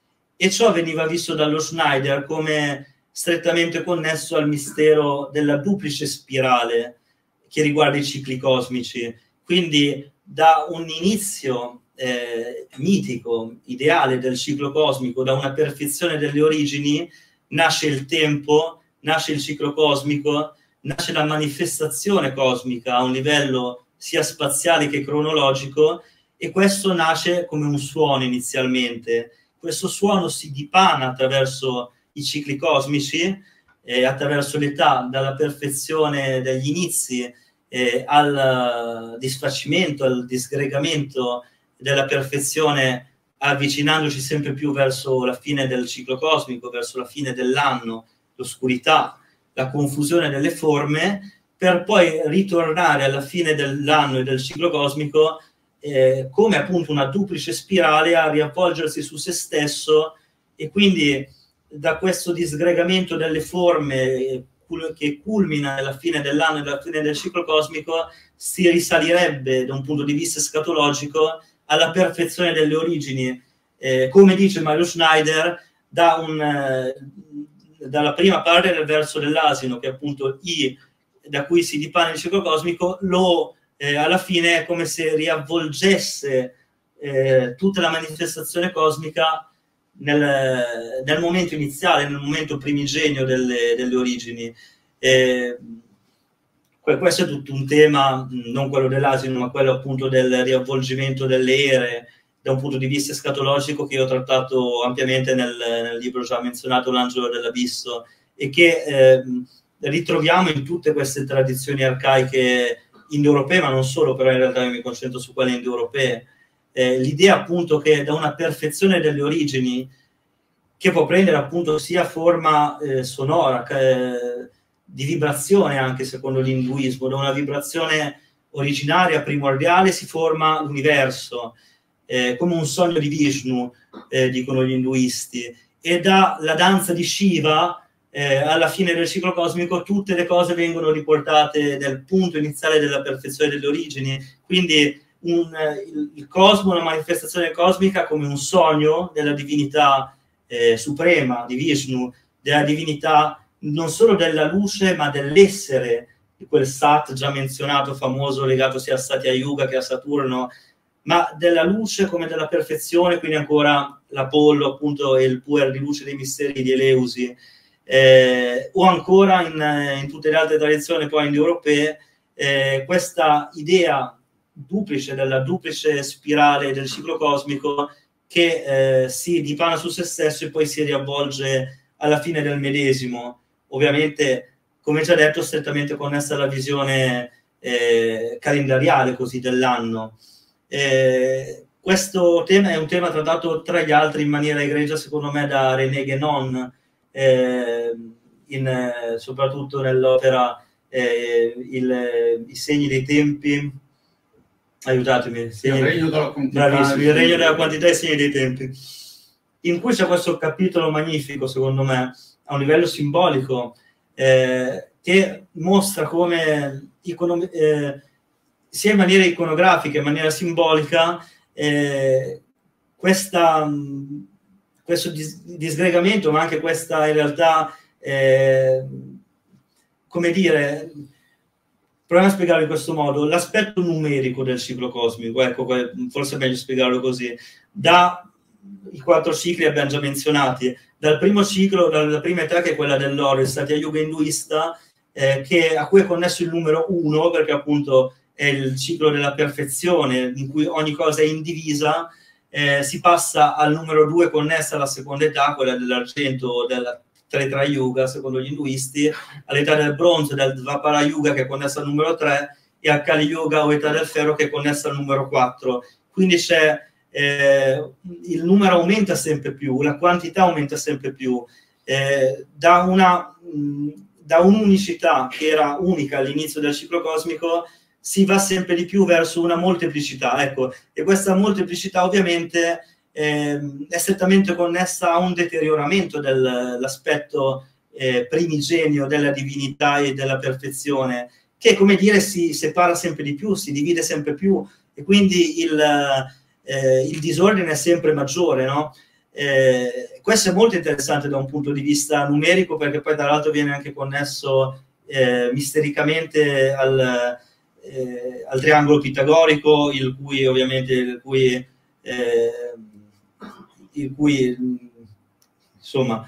E ciò veniva visto dallo Schneider come strettamente connesso al mistero della duplice spirale che riguarda i cicli cosmici. Quindi da un inizio Eh, mitico, ideale del ciclo cosmico, da una perfezione delle origini, nasce il tempo, nasce il ciclo cosmico, nasce la manifestazione cosmica a un livello sia spaziale che cronologico, e questo nasce come un suono inizialmente. Questo suono si dipana attraverso i cicli cosmici, eh, attraverso l'età, dalla perfezione degli inizi eh, al disfacimento, al disgregamento della perfezione, avvicinandoci sempre più verso la fine del ciclo cosmico, verso la fine dell'anno, l'oscurità, la confusione delle forme, per poi ritornare alla fine dell'anno e del ciclo cosmico eh, come appunto una duplice spirale a riavvolgersi su se stesso, e quindi da questo disgregamento delle forme che culmina nella fine dell'anno e alla fine del ciclo cosmico si risalirebbe da un punto di vista escatologico alla perfezione delle origini, eh, come dice Mario Schneider, da un, eh, dalla prima parte del verso dell'asino, che è appunto I, da cui si dipana il ciclo cosmico, lo eh, alla fine è come se riavvolgesse eh, tutta la manifestazione cosmica nel, nel momento iniziale, nel momento primigenio delle, delle origini. Eh, Questo è tutto un tema, non quello dell'asino, ma quello appunto del riavvolgimento delle ere, da un punto di vista escatologico, che io ho trattato ampiamente nel, nel libro già menzionato, L'angelo dell'abisso, e che eh, ritroviamo in tutte queste tradizioni arcaiche indoeuropee, ma non solo, però in realtà io mi concentro su quelle indoeuropee. Eh, l'idea appunto che da una perfezione delle origini, che può prendere appunto sia forma eh, sonora, che, di vibrazione, anche secondo l'induismo, da una vibrazione originaria, primordiale, si forma l'universo, eh, come un sogno di Vishnu, eh, dicono gli induisti, e dalla danza di Shiva, eh, alla fine del ciclo cosmico, tutte le cose vengono riportate nel punto iniziale della perfezione delle origini, quindi un, il, il cosmo, una manifestazione cosmica come un sogno della divinità eh, suprema, di Vishnu, della divinità non solo della luce, ma dell'essere, di quel Sat già menzionato, famoso, legato sia a Satya Yuga che a Saturno, ma della luce come della perfezione, quindi ancora l'Apollo, appunto, e il puer di luce dei misteri di Eleusi, eh, o ancora in, in tutte le altre tradizioni poi indoeuropee, eh, questa idea duplice, della duplice spirale del ciclo cosmico che eh, si dipana su se stesso e poi si riavvolge alla fine del medesimo, ovviamente, come già detto, strettamente connessa alla visione eh, calendariale così dell'anno. Eh, questo tema è un tema trattato tra gli altri in maniera egregia, secondo me, da René Guénon, eh, in, eh, soprattutto nell'opera eh, il, I segni dei tempi, aiutatemi, segni, il regno della quantità, bravissimo, il regno della quantità e i segni dei tempi, in cui c'è questo capitolo magnifico, secondo me, a un livello simbolico, eh, che mostra come eh, sia in maniera iconografica, in maniera simbolica, eh, questa, questo dis disgregamento, ma anche questa, in realtà, eh, come dire, proviamo a spiegarlo in questo modo, l'aspetto numerico del ciclo cosmico, ecco, forse è meglio spiegarlo così, da i quattro cicli abbiamo già menzionati, dal primo ciclo, dalla prima età, che è quella dell'oro, il Satya Yuga induista, eh, che, a cui è connesso il numero uno, perché appunto è il ciclo della perfezione, in cui ogni cosa è indivisa, eh, si passa al numero due connessa alla seconda età, quella dell'argento, della Treta Yuga, secondo gli induisti, all'età del bronzo, del Dvapara Yuga, che è connessa al numero tre, e al Kali Yuga o età del ferro, che è connessa al numero quattro. Quindi c'è eh, il numero aumenta sempre più, la quantità aumenta sempre più, eh, da una mh, da un'unicità che era unica all'inizio del ciclo cosmico si va sempre di più verso una molteplicità, ecco, e questa molteplicità ovviamente eh, è strettamente connessa a un deterioramento dell'aspetto eh, primigenio della divinità e della perfezione, che, come dire, si separa sempre di più, si divide sempre più, e quindi il, eh, il disordine è sempre maggiore, no? Eh, questo è molto interessante da un punto di vista numerico, perché poi tra l'altro viene anche connesso eh, mistericamente al, eh, al triangolo pitagorico, il cui ovviamente il cui, eh, il cui insomma,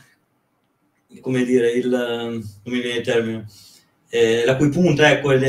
come dire, il, non mi viene il termine, eh, la cui punta, ecco, è,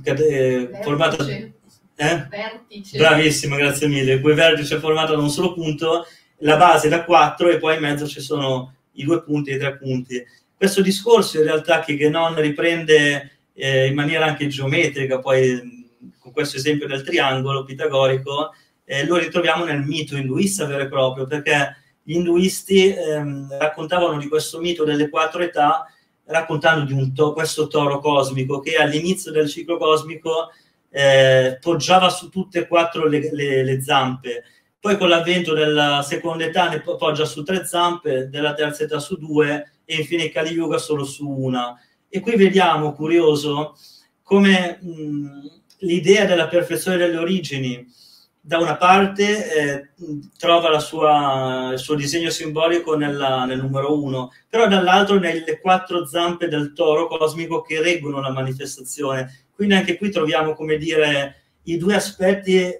è formata, eh? Vertice. Bravissima, grazie mille, quel vertice è formato da un solo punto, la base da quattro, e poi in mezzo ci sono i due punti e i tre punti. Questo discorso in realtà che Guénon riprende eh, in maniera anche geometrica, poi con questo esempio del triangolo pitagorico, eh, lo ritroviamo nel mito induista vero e proprio, perché gli induisti ehm, raccontavano di questo mito delle quattro età, raccontando di un to questo toro cosmico che all'inizio del ciclo cosmico eh, poggiava su tutte e quattro le, le, le zampe. Poi con l'avvento della seconda età ne poggia su tre zampe, della terza età su due, e infine Kali Yuga solo su una. E qui vediamo, curioso, come l'idea della perfezione delle origini, da una parte eh, trova la sua, il suo disegno simbolico nella, nel numero uno, però dall'altro nelle quattro zampe del toro cosmico che reggono la manifestazione. Quindi anche qui troviamo, come dire, i due aspetti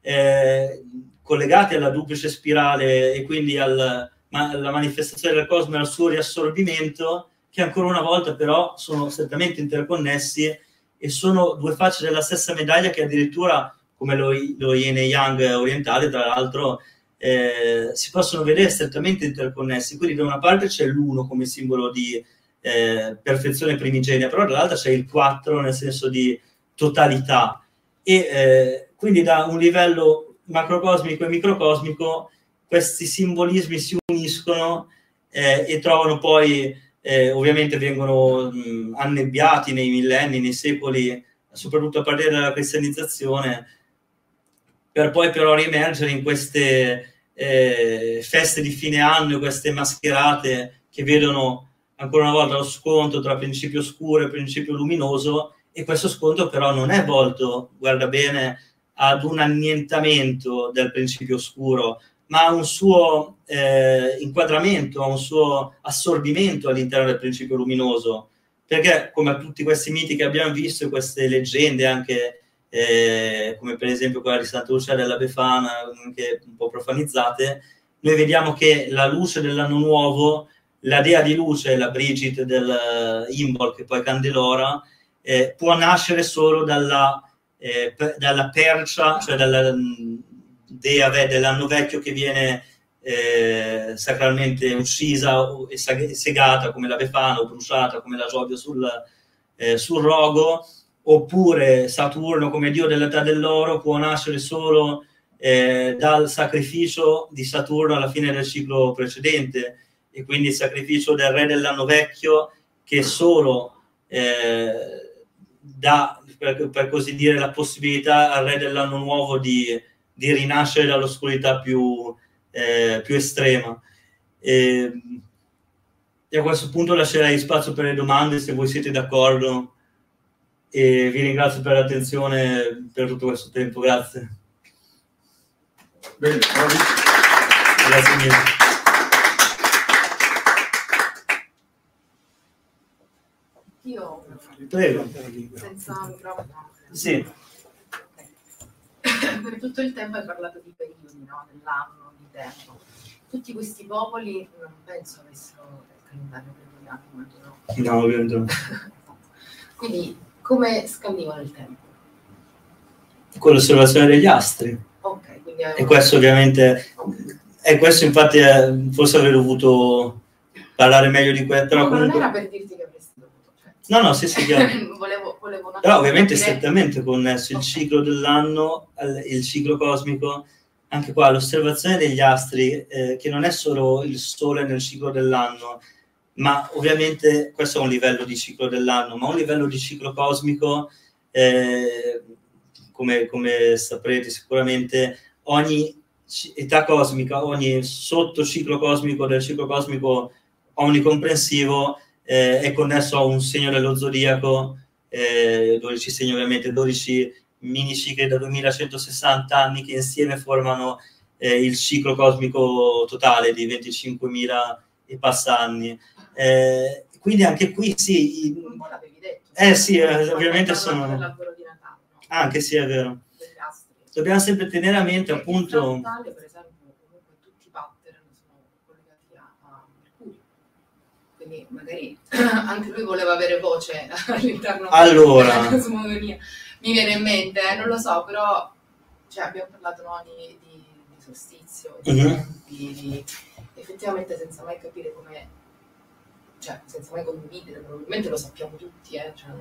eh, collegati alla duplice spirale e quindi al, ma, alla manifestazione del cosmo e al suo riassorbimento, che ancora una volta però sono strettamente interconnessi e sono due facce della stessa medaglia, che addirittura, come lo, lo yin e yang orientale, tra l'altro, eh, si possono vedere strettamente interconnessi. Quindi da una parte c'è l'uno come simbolo di eh, perfezione primigenia, però dall'altra c'è il quattro nel senso di totalità. E eh, quindi da un livello macrocosmico e microcosmico questi simbolismi si uniscono eh, e trovano poi, eh, ovviamente vengono mh, annebbiati nei millenni, nei secoli, soprattutto a partire dalla cristianizzazione, per poi però riemergere in queste eh, feste di fine anno, queste mascherate che vedono ancora una volta lo scontro tra principio oscuro e principio luminoso, e questo scontro però non è volto, guarda bene, ad un annientamento del principio oscuro, ma a un suo eh, inquadramento, a un suo assorbimento all'interno del principio luminoso, perché come a tutti questi miti che abbiamo visto, queste leggende anche eh, come per esempio quella di Santa Lucia della Befana, anche un po' profanizzate, noi vediamo che la luce dell'anno nuovo, la dea di luce, la Brigid del Imbol, che poi Candelora, eh, può nascere solo dalla, eh, per, dalla percia, cioè dalla mh, dea dell'anno vecchio che viene eh, sacralmente uccisa e segata come la Befana, o bruciata come la Giovia sul, eh, sul rogo, oppure Saturno come dio dell'età dell'oro può nascere solo eh, dal sacrificio di Saturno alla fine del ciclo precedente, e quindi il sacrificio del re dell'anno vecchio, che solo eh, dà, per, per così dire, la possibilità al re dell'anno nuovo di, di rinascere dall'oscurità più, eh, più estrema. E, e a questo punto lascerei spazio per le domande, se voi siete d'accordo, e vi ringrazio per l'attenzione per tutto questo tempo. Grazie. Bene, grazie mille. Io Prego. senza microfono. Sì. Per tutto il tempo hai parlato di periodi, no? Dell'anno, di tempo. Tutti questi popoli non penso avessero il calendario gregoriano, immagino. No, ovviamente no. Quindi come scandivano il tempo? Con l'osservazione degli astri. Ok, quindi E questo ovviamente, e questo infatti è, forse avrei dovuto parlare meglio di questo, però no, comunque... non era per dirti che avresti dovuto. Cioè... No, no, sì, sì, chiaro. volevo, volevo una Però ovviamente è dire... strettamente connesso il okay. ciclo dell'anno, il ciclo cosmico, anche qua l'osservazione degli astri, eh, che non è solo il Sole nel ciclo dell'anno, ma ovviamente questo è un livello di ciclo dell'anno, ma un livello di ciclo cosmico, eh, come, come saprete sicuramente, ogni età cosmica, ogni sottociclo cosmico del ciclo cosmico omnicomprensivo eh, è connesso a un segno dello zodiaco, eh, dove ci segna ovviamente dodici mini cicli da duemilacentosessanta anni che insieme formano eh, il ciclo cosmico totale di venticinquemila e passa anni. Eh, quindi anche qui sì, un po' l'avevi detto. Eh sì, eh, ovviamente sono... dell'albero di Natale, no? Anche sì, è vero. Dobbiamo sempre tenere a mente, perché appunto... In Natale, per esempio, comunque tutti i pattern sono collegati a Mercurio. Quindi magari anche lui voleva avere voce all'interno allora. della cosmogonia. Mi viene in mente, eh, non lo so, però cioè, abbiamo parlato no, di, di, di solstizio, di mm-hmm. tempi, di... effettivamente senza mai capire come, cioè senza mai condividere, probabilmente lo sappiamo tutti, eh, cioè,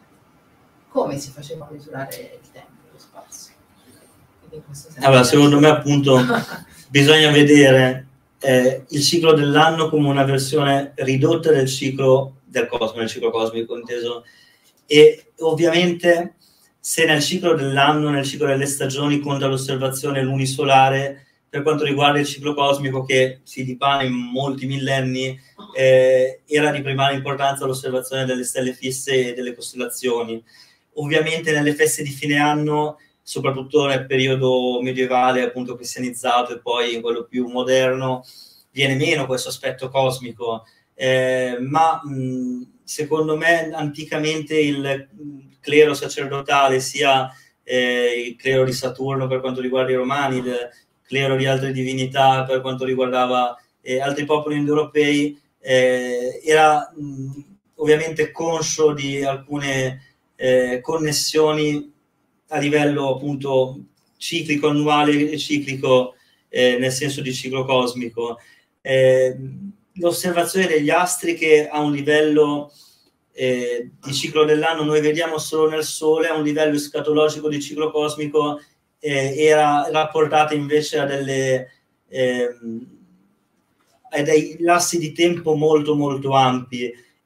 come si faceva a misurare il tempo, lo spazio. Allora, secondo me appunto bisogna vedere eh, il ciclo dell'anno come una versione ridotta del ciclo del cosmo, del ciclo cosmico inteso, e ovviamente se nel ciclo dell'anno, nel ciclo delle stagioni conta l'osservazione lunisolare, per quanto riguarda il ciclo cosmico che si dipana in molti millenni, eh, era di primaria importanza l'osservazione delle stelle fisse e delle costellazioni. Ovviamente nelle feste di fine anno, soprattutto nel periodo medievale appunto cristianizzato e poi in quello più moderno, viene meno questo aspetto cosmico, eh, ma mh, secondo me anticamente il clero sacerdotale, sia eh, il clero di Saturno per quanto riguarda i romani, il clero di altre divinità per quanto riguardava eh, altri popoli indoeuropei, eh, era mh, ovviamente conscio di alcune eh, connessioni a livello appunto ciclico annuale e ciclico eh, nel senso di ciclo cosmico. Eh, l'osservazione degli astri che a un livello eh, di ciclo dell'anno noi vediamo solo nel Sole, a un livello escatologico di ciclo cosmico eh, era rapportata invece a delle eh, a dei lassi di tempo molto molto ampi,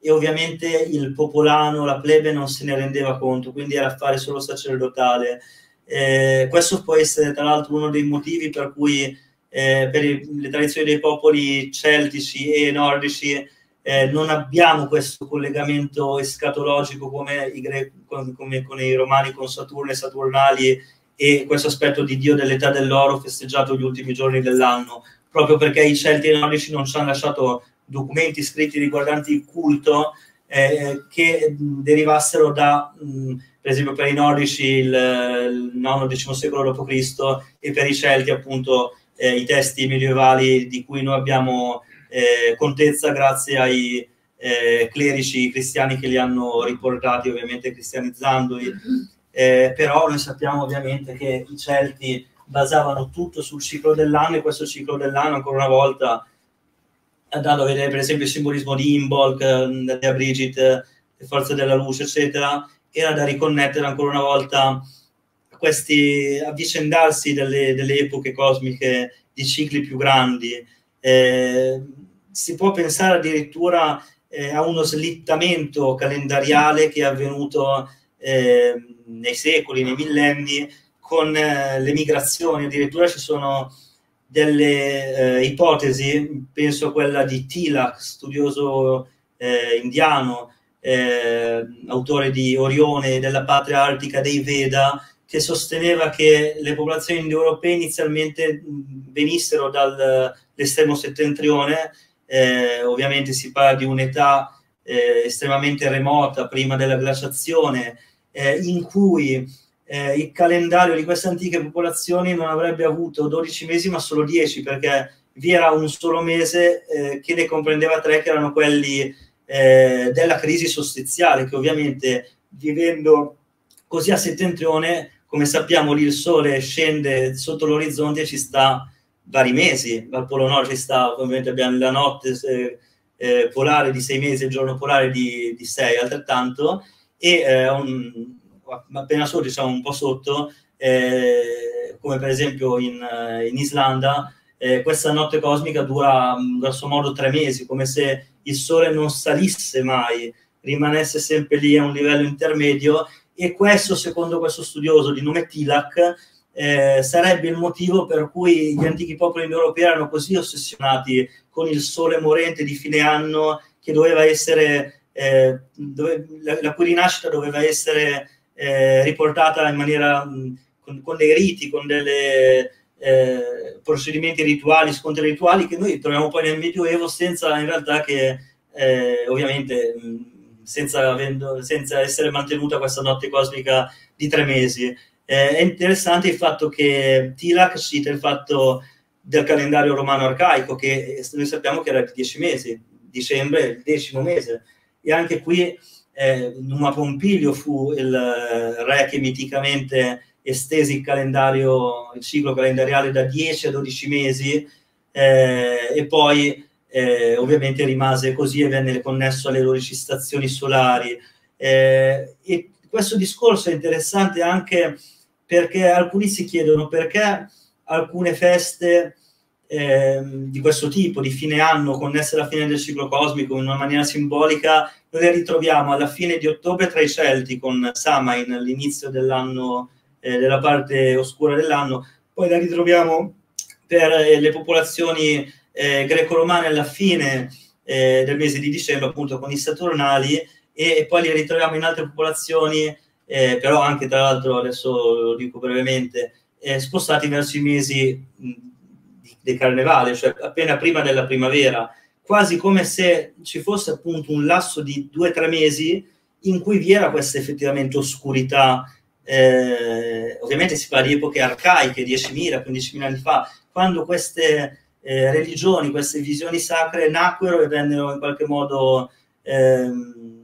e ovviamente il popolano, la plebe non se ne rendeva conto, quindi era affare solo sacerdotale. Eh, questo può essere tra l'altro uno dei motivi per cui eh, per i, le tradizioni dei popoli celtici e nordici eh, non abbiamo questo collegamento escatologico come i, gre- come, come con i romani con Saturno e Saturnali, e questo aspetto di Dio dell'età dell'oro festeggiato gli ultimi giorni dell'anno, proprio perché i celti e nordici non ci hanno lasciato documenti scritti riguardanti il culto eh, che mh, derivassero da, mh, per esempio per i nordici il, il nono decimo secolo dopo Cristo, e per i celti appunto eh, i testi medievali di cui noi abbiamo eh, contezza grazie ai eh, clerici cristiani che li hanno riportati, ovviamente cristianizzandoli. Eh, però noi sappiamo ovviamente che i celti basavano tutto sul ciclo dell'anno, e questo ciclo dell'anno, ancora una volta, andando a vedere per esempio il simbolismo di Imbolc, Dea Brigid, le forze della luce, eccetera, era da riconnettere ancora una volta a questi avvicendarsi delle, delle epoche cosmiche di cicli più grandi. Eh, si può pensare addirittura eh, a uno slittamento calendariale che è avvenuto eh, nei secoli, nei millenni, con eh, le migrazioni. Addirittura ci sono delle eh, ipotesi, penso a quella di Tilak, studioso eh, indiano, eh, autore di Orione e della patria artica dei Veda, che sosteneva che le popolazioni indoeuropee inizialmente venissero dall'estremo settentrione, eh, ovviamente si parla di un'età eh, estremamente remota, prima della glaciazione, eh, in cui eh, il calendario di queste antiche popolazioni non avrebbe avuto dodici mesi ma solo dieci, perché vi era un solo mese eh, che ne comprendeva tre, che erano quelli eh, della crisi solstiziale, che ovviamente, vivendo così a settentrione, come sappiamo, lì il sole scende sotto l'orizzonte e ci sta vari mesi. Al Polo Nord ci sta, ovviamente abbiamo la notte eh, eh, polare di sei mesi, il giorno polare di, di sei, altrettanto, e eh, un, appena sotto, diciamo un po' sotto, eh, come per esempio in, in Islanda, eh, questa notte cosmica dura grosso modo tre mesi, come se il sole non salisse mai, rimanesse sempre lì a un livello intermedio. E questo, secondo questo studioso di nome Tilak, eh, sarebbe il motivo per cui gli antichi popoli indoeuropei erano così ossessionati con il sole morente di fine anno, che doveva essere, eh, dove, la, la cui rinascita doveva essere eh, riportata in maniera, mh, con, con dei riti, con delle eh, procedimenti rituali, scontri rituali, che noi troviamo poi nel Medioevo, senza in realtà che, eh, ovviamente, mh, Senza, avendo, senza essere mantenuta questa notte cosmica di tre mesi. Eh, è interessante il fatto che Tilak cita il fatto del calendario romano arcaico, che noi sappiamo che era di dieci mesi, dicembre è il decimo mese, e anche qui eh, Numa Pompilio fu il re che miticamente estese il calendario, il ciclo calendariale da dieci a dodici mesi, eh, e poi Eh, ovviamente rimase così e venne connesso alle dodici stazioni solari. Eh, e questo discorso è interessante anche perché alcuni si chiedono perché alcune feste eh, di questo tipo, di fine anno, connesse alla fine del ciclo cosmico in una maniera simbolica, noi le ritroviamo alla fine di ottobre tra i Celti, con Samain, all'inizio dell'anno, eh, della parte oscura dell'anno, poi la ritroviamo per eh, le popolazioni Eh, greco-romane alla fine eh, del mese di dicembre, appunto con i Saturnali, e, e poi li ritroviamo in altre popolazioni, eh, però anche, tra l'altro, adesso lo dico brevemente, eh, spostati verso i mesi mh, di, del carnevale, cioè appena prima della primavera, quasi come se ci fosse appunto un lasso di due o tre mesi in cui vi era questa effettivamente oscurità. Eh, ovviamente si parla di epoche arcaiche, diecimila, quindicimila anni fa, quando queste Eh, religioni, queste visioni sacre nacquero e vennero in qualche modo ehm,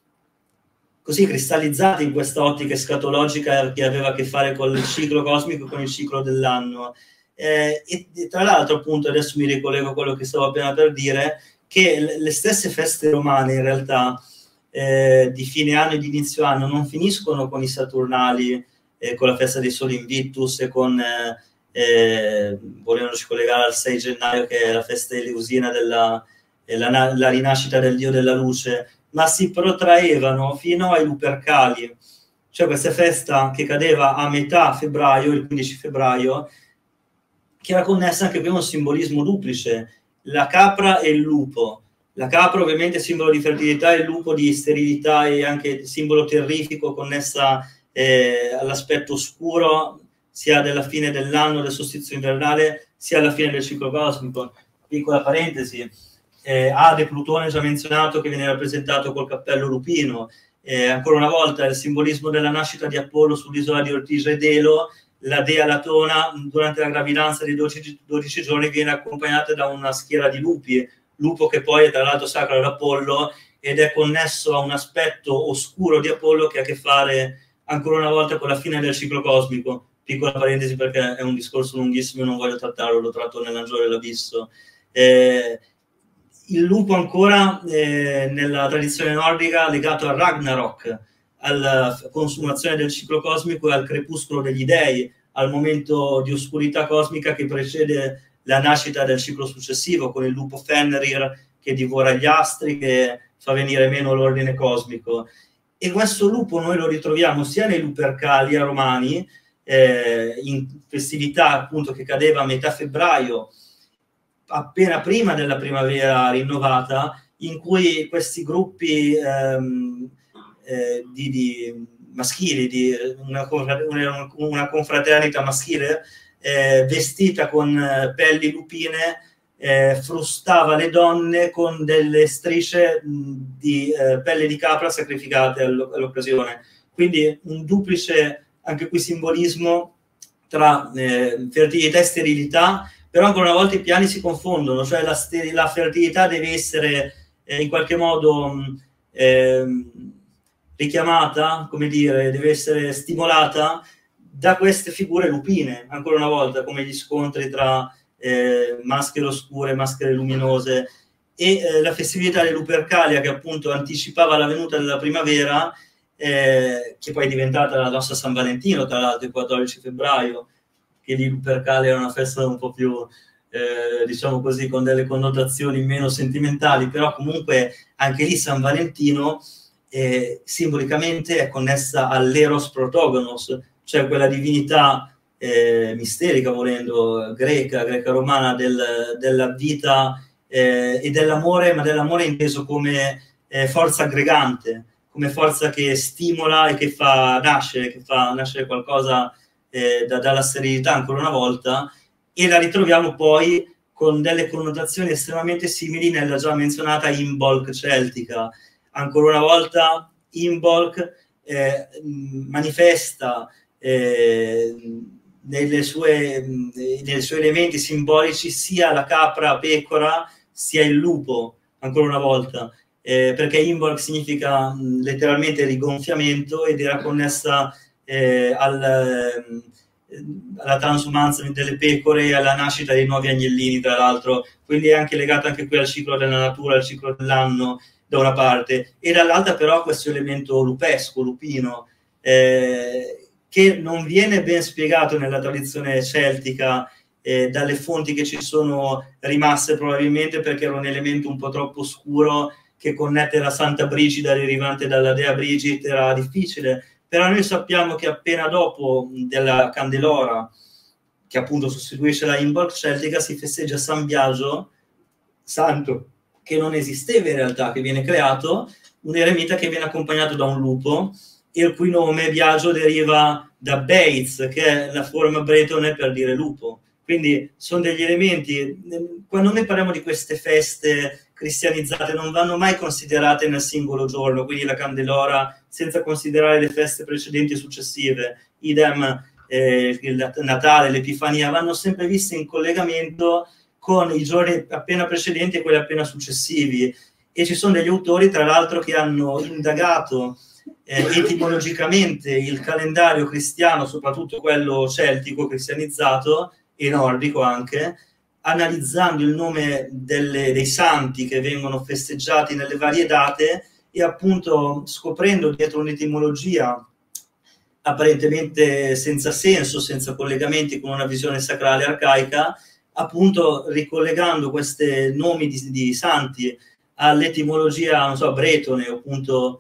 così cristallizzate in questa ottica escatologica che aveva a che fare con il ciclo cosmico, con il ciclo dell'anno. Eh, e, e tra l'altro, appunto, adesso mi ricollego a quello che stavo appena per dire, che le, le stesse feste romane in realtà eh, di fine anno e di inizio anno non finiscono con i Saturnali, eh, con la festa dei Soli Invictus e con eh, Eh, volendoci collegare al sei gennaio, che è la festa eleusina della la, la rinascita del dio della luce, ma si protraevano fino ai Lupercali, cioè questa festa che cadeva a metà febbraio, il quindici febbraio, che era connessa anche qui a un simbolismo duplice, la capra e il lupo. La capra ovviamente simbolo di fertilità, e il lupo di sterilità e anche simbolo terrifico, connessa eh, all'aspetto oscuro sia della fine dell'anno, del solstizio invernale, sia alla fine del ciclo cosmico. Piccola parentesi, eh, Ade, Plutone già menzionato, che viene rappresentato col cappello lupino. Eh, ancora una volta il simbolismo della nascita di Apollo sull'isola di Ortigia ed Elo. La dea Latona durante la gravidanza di dodici, dodici giorni viene accompagnata da una schiera di lupi, lupo che poi è tra l'altro sacro ad Apollo ed è connesso a un aspetto oscuro di Apollo che ha a che fare ancora una volta con la fine del ciclo cosmico. Piccola parentesi perché è un discorso lunghissimo e non voglio trattarlo, lo tratto nell'Angelo dell'Abisso. Eh, il lupo ancora eh, nella tradizione nordica legato al Ragnarok, alla consumazione del ciclo cosmico e al crepuscolo degli dei, al momento di oscurità cosmica che precede la nascita del ciclo successivo, con il lupo Fenrir che divora gli astri, che fa venire meno l'ordine cosmico. E questo lupo noi lo ritroviamo sia nei Lupercalia romani, eh, in festività appunto che cadeva a metà febbraio, appena prima della primavera rinnovata, in cui questi gruppi ehm, eh, di, di maschili, di una, una, una confraternita maschile eh, vestita con eh, pelli lupine, eh, frustava le donne con delle strisce mh, di eh, pelle di capra sacrificate all'occasione. Quindi un duplice, anche qui, simbolismo tra eh, fertilità e sterilità, però ancora una volta i piani si confondono, cioè la, la fertilità deve essere eh, in qualche modo eh, richiamata, come dire, deve essere stimolata da queste figure lupine, ancora una volta, come gli scontri tra eh, maschere oscure e maschere luminose, e eh, la festività di Lupercalia, che appunto anticipava la venuta della primavera, eh, che poi è diventata la nostra San Valentino, tra l'altro il quattordici febbraio, che di Lupercalia era una festa un po' più, eh, diciamo così, con delle connotazioni meno sentimentali, però comunque anche lì San Valentino eh, simbolicamente è connessa all'Eros Protogonos, cioè quella divinità eh, misterica, volendo, greca, greca-romana, del, della vita eh, e dell'amore, ma dell'amore inteso come eh, forza aggregante, come forza che stimola e che fa nascere, che fa nascere qualcosa eh, da, dalla sterilità, ancora una volta, e la ritroviamo poi con delle connotazioni estremamente simili nella già menzionata Imbolc celtica. Ancora una volta Imbolc eh, manifesta eh, nelle sue, nei suoi elementi simbolici sia la capra pecora sia il lupo, ancora una volta, eh, perché Imbolc significa mh, letteralmente rigonfiamento ed era connessa eh, al, eh, alla transumanza delle pecore e alla nascita dei nuovi agnellini, tra l'altro, quindi è anche legato anche qui al ciclo della natura, al ciclo dell'anno da una parte, e dall'altra però questo elemento lupesco, lupino, eh, che non viene ben spiegato nella tradizione celtica eh, dalle fonti che ci sono rimaste, probabilmente perché era un elemento un po' troppo oscuro che connettere la Santa Brigida derivante dalla dea Brigid era difficile, però noi sappiamo che appena dopo della Candelora, che appunto sostituisce la Imbolc celtica, si festeggia San Biagio, santo che non esisteva in realtà, che viene creato, un eremita che viene accompagnato da un lupo, il cui nome Biagio deriva da Beitz, che è la forma bretone per dire lupo. Quindi sono degli elementi, quando noi parliamo di queste feste cristianizzate, non vanno mai considerate nel singolo giorno, quindi la Candelora senza considerare le feste precedenti e successive, idem eh, il Natale, l'Epifania, vanno sempre viste in collegamento con i giorni appena precedenti e quelli appena successivi. E ci sono degli autori, tra l'altro, che hanno indagato eh, etimologicamente il calendario cristiano, soprattutto quello celtico, cristianizzato, e nordico anche, analizzando il nome delle, dei santi che vengono festeggiati nelle varie date e appunto scoprendo dietro un'etimologia apparentemente senza senso, senza collegamenti con una visione sacrale arcaica, appunto ricollegando questi nomi di, di santi all'etimologia, non so, bretone, appunto,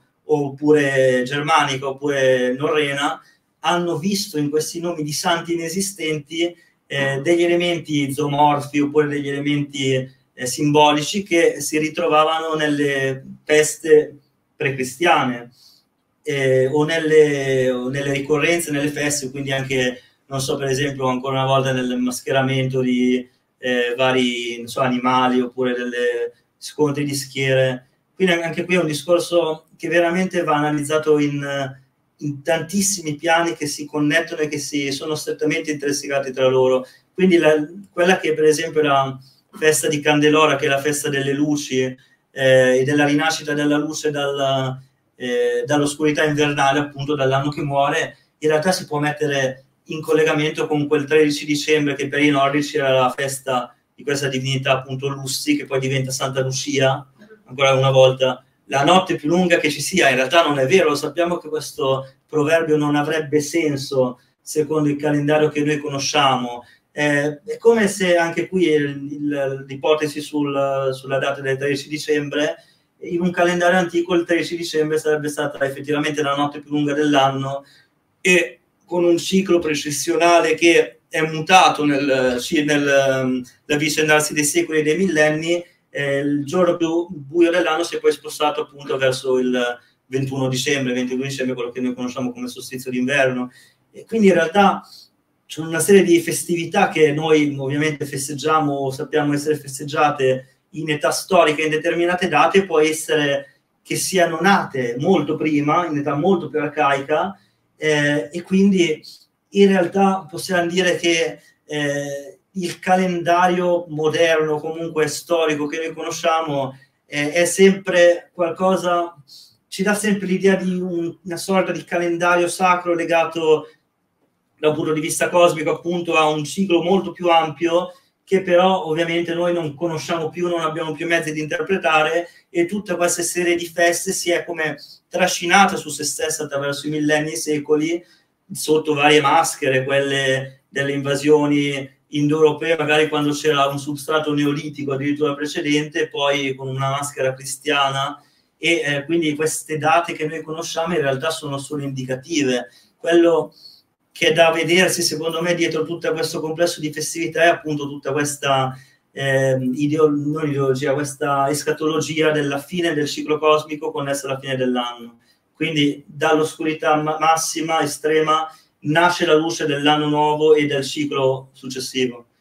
oppure germanica, oppure norrena, hanno visto in questi nomi di santi inesistenti eh, degli elementi zoomorfi oppure degli elementi eh, simbolici che si ritrovavano nelle feste precristiane eh, o, nelle, o nelle ricorrenze, nelle feste, quindi anche, non so, per esempio, ancora una volta nel mascheramento di eh, vari, non so, animali oppure delle scontri di schiere. Quindi anche qui è un discorso che veramente va analizzato in, in tantissimi piani che si connettono e che si sono strettamente intersecati tra loro. Quindi la, quella che per esempio è la festa di Candelora, che è la festa delle luci eh, e della rinascita della luce dalla, eh, dall'oscurità invernale, appunto dall'anno che muore, in realtà si può mettere in collegamento con quel tredici dicembre che per i nordici era la festa di questa divinità, appunto Lussi, che poi diventa Santa Lucia, ancora una volta, la notte più lunga che ci sia. In realtà non è vero, sappiamo che questo proverbio non avrebbe senso secondo il calendario che noi conosciamo. Eh, è come se anche qui l'ipotesi sul, sulla data del tredici dicembre, in un calendario antico il tredici dicembre sarebbe stata effettivamente la notte più lunga dell'anno, e con un ciclo precessionale che è mutato nel, nel, nel vicendarsi dei secoli e dei millenni. Eh, il giorno più buio dell'anno si è poi spostato appunto verso il ventuno dicembre, ventidue dicembre, quello che noi conosciamo come solstizio d'inverno. E quindi in realtà c'è una serie di festività che noi ovviamente festeggiamo o sappiamo essere festeggiate in età storica, in determinate date, può essere che siano nate molto prima, in età molto più arcaica, eh, e quindi in realtà possiamo dire che eh, il calendario moderno, comunque storico, che noi conosciamo eh, è sempre qualcosa, ci dà sempre l'idea di un, una sorta di calendario sacro legato dal punto di vista cosmico appunto a un ciclo molto più ampio, che però ovviamente noi non conosciamo più, non abbiamo più mezzi di interpretare, e tutta questa serie di feste si è come trascinata su se stessa attraverso i millenni e i secoli, sotto varie maschere, quelle delle invasioni indoeuropee, magari quando c'era un substrato neolitico addirittura precedente, poi con una maschera cristiana, e eh, quindi queste date che noi conosciamo in realtà sono solo indicative. Quello che è da vedersi secondo me dietro tutto questo complesso di festività è appunto tutta questa eh, ideo non ideologia, questa escatologia della fine del ciclo cosmico connessa alla fine dell'anno. Quindi dall'oscurità ma massima, estrema, nasce la luce dell'anno nuovo e del ciclo successivo.